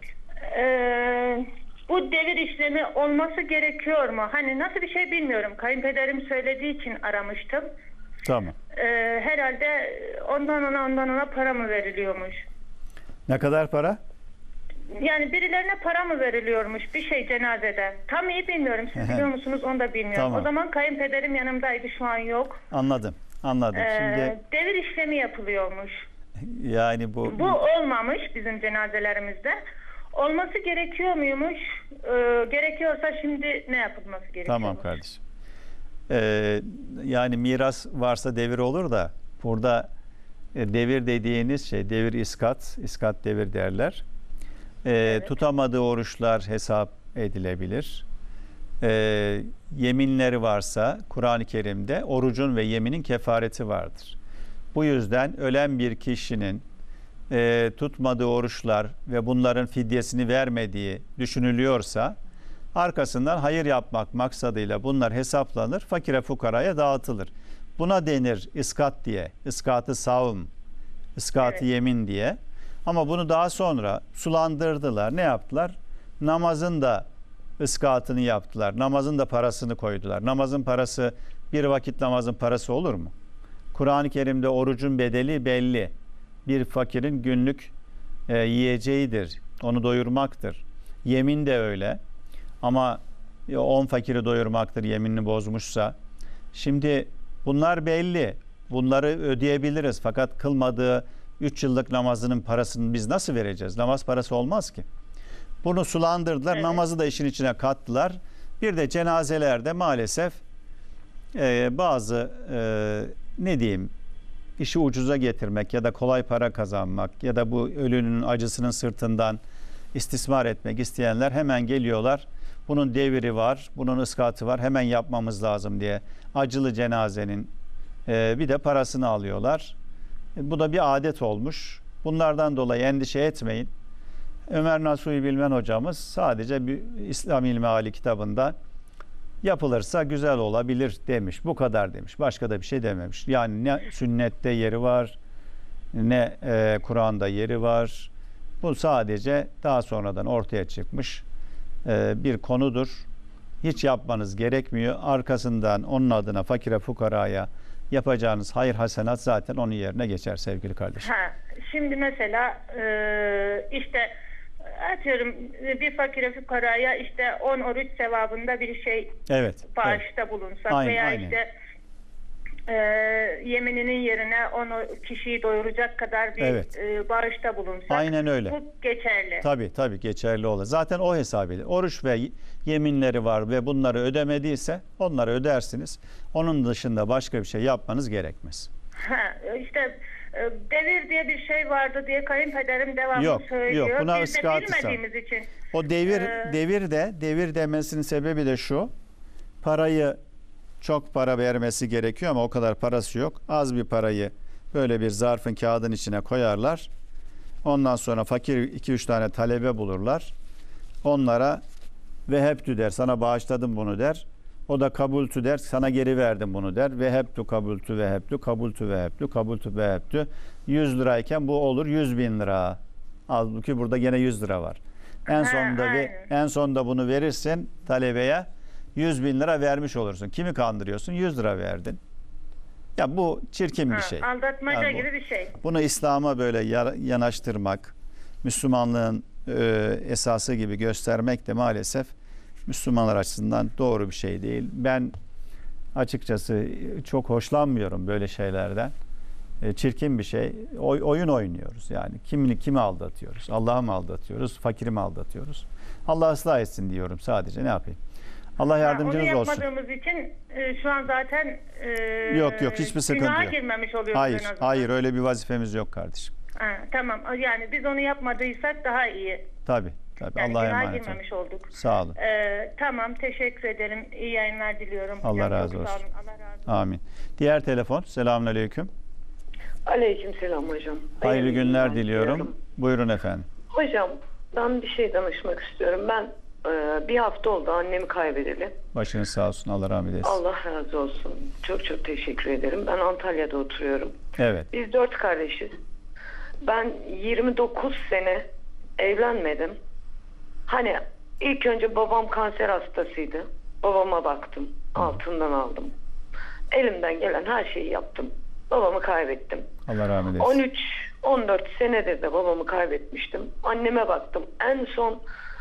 Bu devir işlemi olması gerekiyor mu? Hani nasıl bir şey bilmiyorum. Kayınpederim söylediği için aramıştım. Tamam. Herhalde ondan ona para mı veriliyormuş? Ne kadar para? Yani birilerine para mı veriliyormuş bir şey cenazede? Tam iyi bilmiyorum. Siz biliyor musunuz? Onu da bilmiyorum. Tamam. O zaman kayınpederim yanımdaydı. Şu an yok. Anladım. Şimdi devir işlemi yapılıyormuş. yani bu olmamış bizim cenazelerimizde. Olması gerekiyor muymuş? Gerekiyorsa şimdi ne yapılması gerekiyor? Tamam kardeşim. Yani miras varsa devir olur da burada devir dediğiniz şey devir iskat devir derler. Evet. Tutamadığı oruçlar hesap edilebilir. Yeminleri varsa Kur'an-ı Kerim'de orucun ve yeminin kefareti vardır. Bu yüzden ölen bir kişinin tutmadığı oruçlar ve bunların fidyesini vermediği düşünülüyorsa arkasından hayır yapmak maksadıyla bunlar hesaplanır, fakire fukaraya dağıtılır. Buna denir iskat diye, iskatı savm, iskatı yemin diye. Ama bunu daha sonra sulandırdılar. Ne yaptılar? Namazın da iskatını yaptılar. Namazın da parasını koydular. Namazın parası, bir vakit namazın parası olur mu? Kur'an-ı Kerim'de orucun bedeli belli. Bir fakirin günlük yiyeceğidir. Onu doyurmaktır. Yemin de öyle. Ama 10 fakiri doyurmaktır yeminini bozmuşsa. Şimdi bunlar belli. Bunları ödeyebiliriz. Fakat kılmadığı 3 yıllık namazının parasını biz nasıl vereceğiz? Namaz parası olmaz ki. Bunu sulandırdılar. Evet. Namazı da işin içine kattılar. Bir de cenazelerde maalesef bazı işi ucuza getirmek ya da kolay para kazanmak ya da bu ölünün acısının sırtından istismar etmek isteyenler hemen geliyorlar. Bunun deviri var, bunun iskatı var, hemen yapmamız lazım diye acılı cenazenin bir de parasını alıyorlar. Bu da bir adet olmuş. Bunlardan dolayı endişe etmeyin. Ömer Nasuhi Bilmen hocamız sadece bir İslam İlmihali kitabında Yapılırsa güzel olabilir demiş. Bu kadar demiş. Başka da bir şey dememiş. Yani ne sünnette yeri var, ne Kur'an'da yeri var. Bu sadece daha sonradan ortaya çıkmış bir konudur. Hiç yapmanız gerekmiyor. Arkasından onun adına fakire fukaraya yapacağınız hayır hasenat zaten onun yerine geçer sevgili kardeşim. Şimdi mesela işte atıyorum bir fakire fukaraya işte 10 oruç sevabında bir şey bağışta bulunsak veya işte yemininin yerine onu kişiyi doyuracak kadar bir bağışta bulunsak. Aynen öyle. Bu geçerli. Tabii geçerli olur. Zaten o hesap edilir. Oruç ve yeminleri var ve bunları ödemediyse onları ödersiniz. Onun dışında başka bir şey yapmanız gerekmez. İşte devir diye bir şey vardı diye kayınpederim devamlı söylüyor. Yok, buna biz de bilmediğimiz için. O devir demesinin sebebi de şu. Parayı çok para vermesi gerekiyor ama o kadar parası yok. Az bir parayı böyle bir zarfın kağıdın içine koyarlar. Ondan sonra fakir 2-3 tane talebe bulurlar. Onlara vehebtü der, sana bağışladım bunu der. O da kabultü der, sana geri verdim bunu der. Vehebtü kabultü vehebtü, kabultü vehebtü, kabultü vehebtü. 100 lirayken bu olur 100.000 lira. Halbuki burada gene 100 lira var. En sonunda bunu verirsin talebeye. 100.000 lira vermiş olursun. Kimi kandırıyorsun? 100 lira verdin. Ya bu çirkin bir şey. Aldatmaca gibi bir şey. Bunu İslam'a böyle yanaştırmak, Müslümanlığın esası gibi göstermek de maalesef Müslümanlar açısından doğru bir şey değil. Ben açıkçası çok hoşlanmıyorum böyle şeylerden. Çirkin bir şey. Oyun oynuyoruz yani. Kimi aldatıyoruz? Allah'ı mı aldatıyoruz? Fakiri mi aldatıyoruz? Allah ıslah etsin diyorum sadece. Ne yapayım? Allah yardımcınız olsun. Onu yapmadığımız için şu an zaten yok hiçbir sıkıntı yok. Günaha girmemiş oluyoruz en azından. Hayır öyle bir vazifemiz yok kardeşim. Tamam yani biz onu yapmadıysak daha iyi. Tabii. Yani Allah'a günaha emanet girmemiş olduk. Sağ olun. Tamam teşekkür ederim. İyi yayınlar diliyorum. Allah razı olsun. Allah razı olsun. Amin. Diğer telefon. Selamünaleyküm. Aleykümselam hocam. Hayırlı günler diliyorum. Buyurun efendim. Hocam ben bir şey danışmak istiyorum. Ben bir hafta oldu annemi kaybedeli. Başınız sağ olsun. Allah rahmet eylesin. Allah razı olsun. Çok teşekkür ederim. Ben Antalya'da oturuyorum. Evet. Biz 4 kardeşiz. Ben 29 sene evlenmedim. Hani ilk önce babam kanser hastasıydı. Babama baktım. Altından aldım. Elimden gelen her şeyi yaptım. Babamı kaybettim. Allah rahmet eylesin. 13-14 senedir de babamı kaybetmiştim. Anneme baktım. En son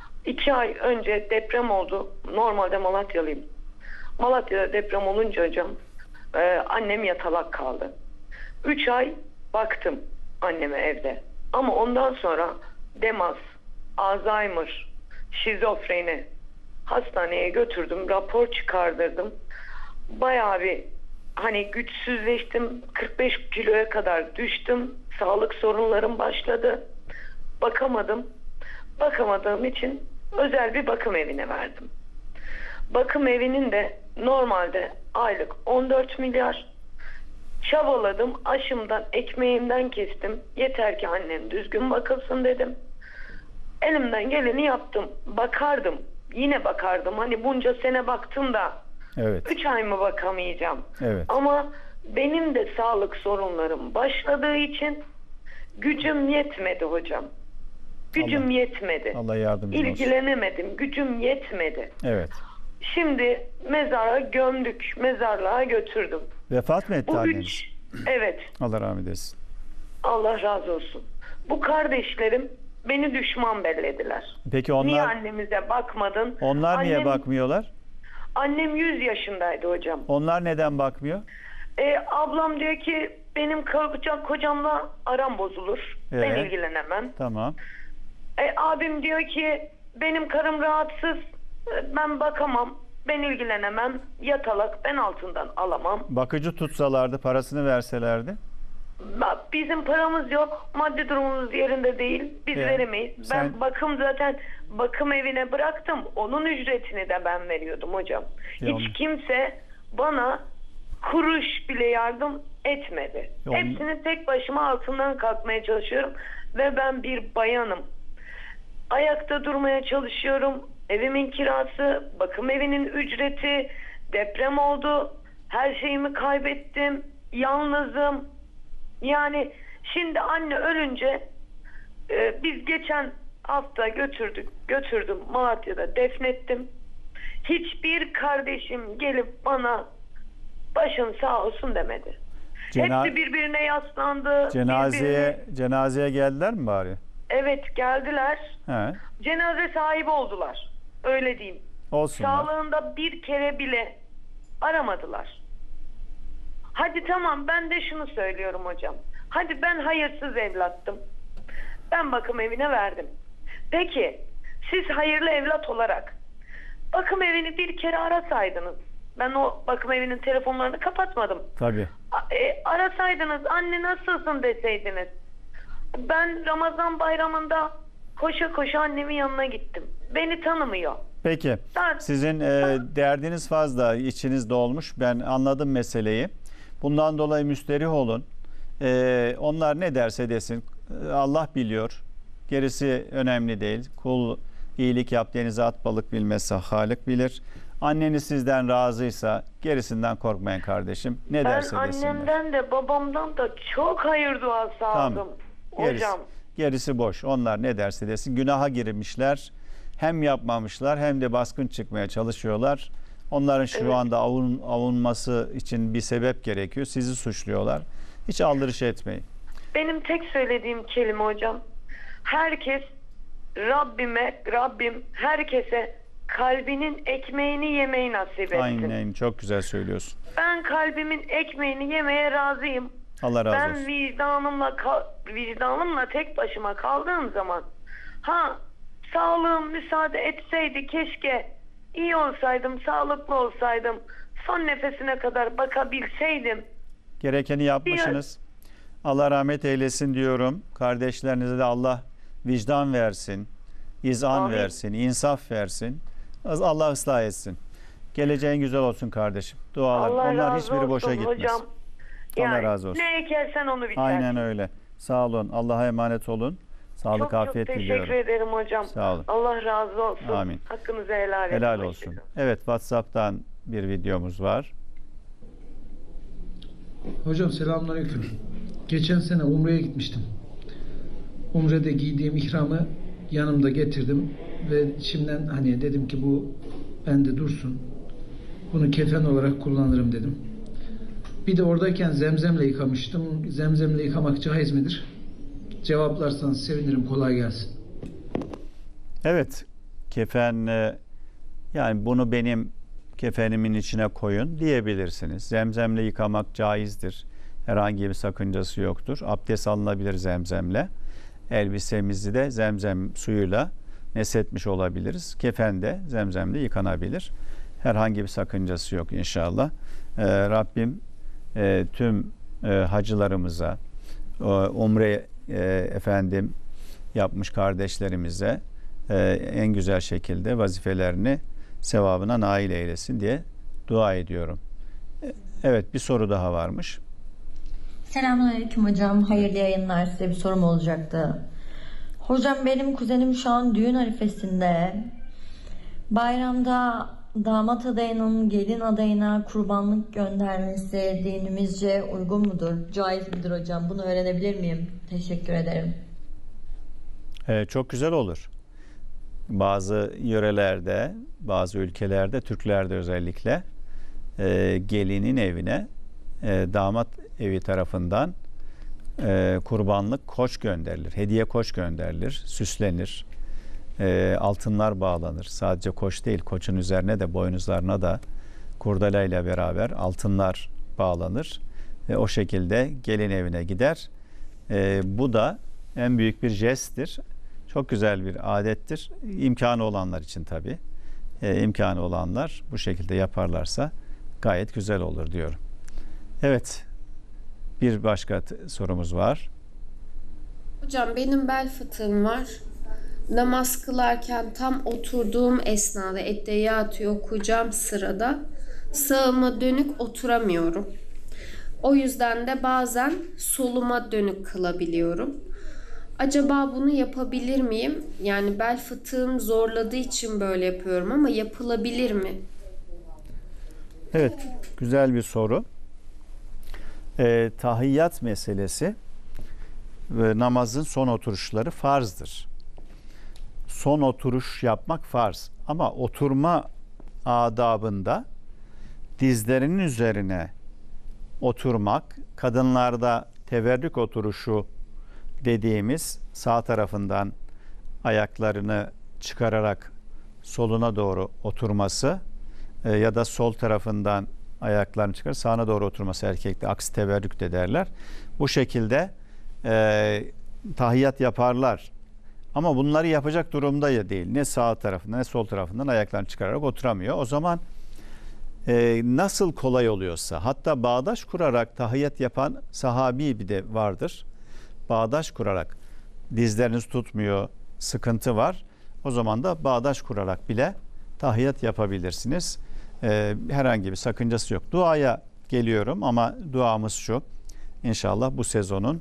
2 ay önce deprem oldu. Normalde Malatyalıyım. Malatya'da deprem olunca hocam annem yatalak kaldı. 3 ay baktım anneme evde. Ama ondan sonra demans, Alzheimer, şizofreni hastaneye götürdüm. Rapor çıkardırdım. Bayağı bir hani güçsüzleştim. 45 kiloya kadar düştüm. Sağlık sorunlarım başladı. Bakamadım. Bakamadığım için özel bir bakım evine verdim. Bakım evinin de normalde aylık 14 milyar. Çabaladım, aşımdan, ekmeğimden kestim. Yeter ki annem düzgün bakılsın dedim. Elimden geleni yaptım. Bakardım, yine bakardım. Hani bunca sene baktım da 3 ay mı bakamayacağım? Evet. Ama benim de sağlık sorunlarım başladığı için gücüm yetmedi hocam. Gücüm yetmedi. Allah yardımcın olsun. İlgilenemedim. Gücüm yetmedi. Evet. Şimdi mezara gömdük. Mezarlığa götürdüm. Vefat mı etti anneniz? Evet. Allah rahmet eylesin. Allah razı olsun. Bu kardeşlerim beni düşman bellediler. Peki onlar... Niye annemize bakmadın? Onlar niye bakmıyorlar? Annem 100 yaşındaydı hocam. Onlar neden bakmıyor? Ablam diyor ki benim kocamla aram bozulur. Ben ilgilenemem. Tamam. Abim diyor ki benim karım rahatsız. Ben bakamam. Ben ilgilenemem. Yatalak. Ben altından alamam. Bakıcı tutsalardı, parasını verselerdi? Bizim paramız yok. Maddi durumumuz yerinde değil. Biz veremeyiz. Ben bakım evine bıraktım. Onun ücretini de ben veriyordum hocam. Hiç kimse bana kuruş bile yardım etmedi. Hepsini tek başıma altından kalkmaya çalışıyorum. Ve ben bir bayanım. Ayakta durmaya çalışıyorum. evimin kirası, bakım evinin ücreti, deprem oldu, her şeyimi kaybettim, yalnızım. Yani şimdi anne ölünce biz geçen hafta götürdüm Malatya'da defnettim. Hiçbir kardeşim gelip bana başın sağ olsun demedi. Hepsi birbirine yaslandı. Cenazeye geldiler mi bari? Evet, geldiler. He. Cenaze sahibi oldular. Öyle diyeyim. Olsunlar. Sağlığında bir kere bile aramadılar. Hadi tamam, ben de şunu söylüyorum hocam. Hadi ben hayırsız evlattım. Ben bakım evine verdim. Peki siz hayırlı evlat olarak bakım evini bir kere arasaydınız. Ben o bakım evinin telefonlarını kapatmadım. Tabii. Arasaydınız, anne nasılsın deseydiniz. Ben Ramazan bayramında koşa koşa annemin yanına gittim. Beni tanımıyor. Peki. Sizin derdiniz fazla, içiniz dolmuş. Ben anladım meseleyi. Bundan dolayı müsterih olun. Onlar ne derse desin. Allah biliyor. Gerisi önemli değil. Kul iyilik yap, denize at, balık bilmezse Halik bilir. Anneniz sizden razıysa gerisinden korkmayın kardeşim. Ne derse desinler. Ben annemden de babamdan da çok hayır duası aldım. Hocam. Gerisi boş. Onlar ne derse desin. Günaha girmişler. Hem yapmamışlar hem de baskın çıkmaya çalışıyorlar. Onların şu anda avunması için bir sebep gerekiyor. Sizi suçluyorlar. Hiç aldırış etmeyin. Benim tek söylediğim kelime hocam. Herkes Rabbim herkese kalbinin ekmeğini yemeyi nasip etsin. Aynen, çok güzel söylüyorsun. Ben kalbimin ekmeğini yemeye razıyım. Allah razı ben olsun. vicdanımla tek başıma kaldığım zaman sağlığım müsaade etseydi keşke iyi olsaydım, sağlıklı olsaydım, son nefesine kadar bakabilseydim. Gerekeni yapmışsınız. Allah rahmet eylesin diyorum. Kardeşlerinize de Allah vicdan versin, izan versin, insaf versin. Allah ıslah etsin. Geleceğin güzel olsun kardeşim. Dualar. Onlar hiçbiri boşa gitmez. Hocam. Allah razı olsun. Ne ekersen onu biçersin. Aynen öyle. Sağ olun. Allah'a emanet olun. Sağlık, afiyet diliyorum. Çok teşekkür ederim hocam. Sağ olun. Allah razı olsun. Amin. Hakkınızı helal edin. Helal olsun. Evet, WhatsApp'tan bir videomuz var. Hocam selamünaleyküm. Geçen sene Umre'ye gitmiştim. Umre'de giydiğim ihramı yanımda getirdim ve şimdiden hani dedim ki bu bende dursun. Bunu kefen olarak kullanırım dedim. Bir de oradayken zemzemle yıkamıştım. Zemzemle yıkamak caiz midir? Cevaplarsanız sevinirim. Kolay gelsin. Evet. Kefen, yani bunu benim kefenimin içine koyun diyebilirsiniz. Zemzemle yıkamak caizdir. Herhangi bir sakıncası yoktur. Abdest alınabilir zemzemle. Elbisemizi de zemzem suyuyla nesetmiş olabiliriz. Kefen de zemzemle yıkanabilir. Herhangi bir sakıncası yok inşallah. Rabbim tüm hacılarımıza, umre yapmış kardeşlerimize en güzel şekilde vazifelerini sevabına nail eylesin diye dua ediyorum. Evet, bir soru daha varmış. Selamünaleyküm hocam. Hayırlı yayınlar. Size bir sorum olacaktı. Hocam benim kuzenim şu an düğün arifesinde. Bayramda damat adayının gelin adayına kurbanlık göndermesi dinimizce uygun mudur? Caiz midir hocam? Bunu öğrenebilir miyim? Teşekkür ederim. Çok güzel olur. Bazı yörelerde, bazı ülkelerde, Türklerde özellikle gelinin evine damat evi tarafından kurbanlık koç gönderilir. Hediye koç gönderilir, süslenir. Altınlar bağlanır. Sadece koç değil, koçun üzerine de boynuzlarına da kurdelayla beraber altınlar bağlanır. O şekilde gelin evine gider. Bu da en büyük bir jesttir. Çok güzel bir adettir. İmkanı olanlar için tabii. İmkanı olanlar bu şekilde yaparlarsa gayet güzel olur diyorum. Evet. Bir başka sorumuz var. Hocam benim bel fıtığım var. Namaz kılarken tam oturduğum esnada Ettehiyyatü okuyacağım sırada sağıma dönük oturamıyorum. O yüzden de bazen soluma dönük kılabiliyorum. Acaba bunu yapabilir miyim? Yani bel fıtığım zorladığı için böyle yapıyorum ama yapılabilir mi? Evet, güzel bir soru. Tahiyyat meselesi ve namazın son oturuşları farzdır. Son oturuş yapmak farz. Ama oturma adabında dizlerinin üzerine oturmak, kadınlarda teverrük oturuşu dediğimiz sağ tarafından ayaklarını çıkararak soluna doğru oturması ya da sol tarafından ayaklarını çıkarıp sağına doğru oturması erkekte, aksi teverrük de derler. Bu şekilde tahiyyat yaparlar. Ama bunları yapacak durumda ya değil. Ne sağ tarafından ne sol tarafından ayaklarını çıkararak oturamıyor. O zaman nasıl kolay oluyorsa, hatta bağdaş kurarak tahiyyat yapan sahabi bir de vardır. Bağdaş kurarak dizleriniz tutmuyor, sıkıntı var. O zaman da bağdaş kurarak bile tahiyyat yapabilirsiniz. Herhangi bir sakıncası yok. Duaya geliyorum ama duamız şu. İnşallah bu sezonun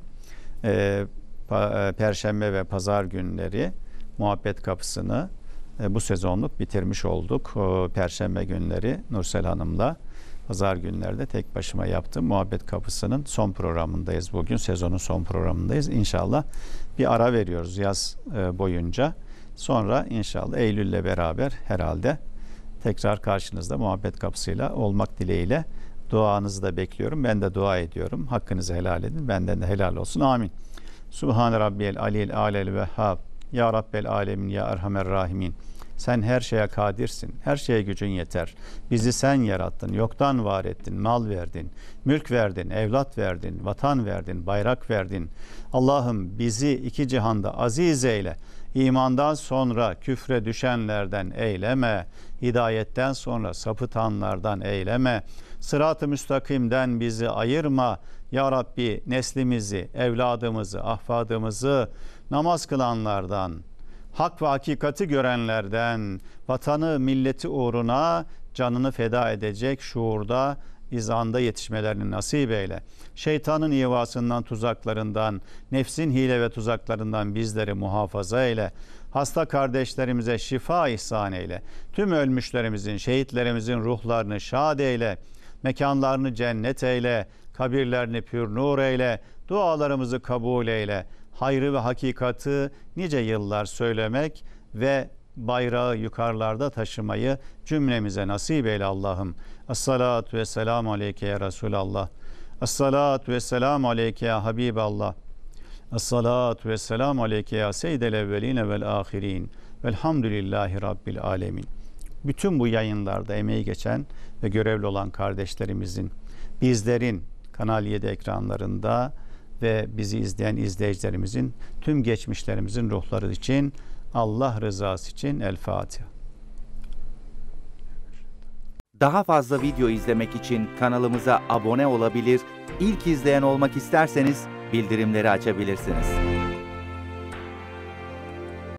Perşembe ve Pazar günleri muhabbet kapısını bu sezonluk bitirmiş olduk. Perşembe günleri Nursel Hanım'la, Pazar günlerde tek başıma yaptım. Muhabbet kapısının son programındayız bugün. Sezonun son programındayız. İnşallah bir ara veriyoruz yaz boyunca. Sonra inşallah Eylül'le beraber herhalde tekrar karşınızda muhabbet kapısıyla olmak dileğiyle duanızı da bekliyorum. Ben de dua ediyorum. Hakkınızı helal edin. Benden de helal olsun. Amin. Subhane Rabbiyel Alil Alel Vehhab. Ya Rabbel Alemin Ya Erhamer Rahimin. Sen her şeye kadirsin. Her şeye gücün yeter. Bizi sen yarattın. Yoktan var ettin. Mal verdin. Mülk verdin. Evlat verdin. Vatan verdin. Bayrak verdin. Allah'ım bizi iki cihanda aziz eyle. İmandan sonra küfre düşenlerden eyleme. Hidayetten sonra sapıtanlardan eyleme. Sırat-ı müstakimden bizi ayırma. Ya Rabbi neslimizi, evladımızı, ahfadımızı namaz kılanlardan, hak ve hakikati görenlerden, vatanı, milleti uğruna canını feda edecek şuurda, izanda yetişmelerini nasip eyle. Şeytanın ihvasından, tuzaklarından, nefsin hile ve tuzaklarından bizleri muhafaza eyle. Hasta kardeşlerimize şifa ihsan eyle. Tüm ölmüşlerimizin, şehitlerimizin ruhlarını şad eyle. Mekanlarını cennet eyle. Kabirlerini pür nur eyle. Dualarımızı kabul eyle. Hayrı ve hakikati nice yıllar söylemek ve bayrağı yukarılarda taşımayı cümlemize nasip eyle Allah'ım. Esselatu vesselamu aleyke ya Resulallah. Esselatu vesselamu aleyke ya Habiballah. Esselatu vesselamu aleyke ya seyyidel evveline vel ahirin. Velhamdülillahi Rabbil alemin. Bütün bu yayınlarda emeği geçen ve görevli olan kardeşlerimizin, bizlerin Kanal 7 ekranlarında ve bizi izleyen izleyicilerimizin, tüm geçmişlerimizin ruhları için, Allah rızası için El Fatiha. Daha fazla video izlemek için kanalımıza abone olabilir, ilk izleyen olmak isterseniz bildirimleri açabilirsiniz.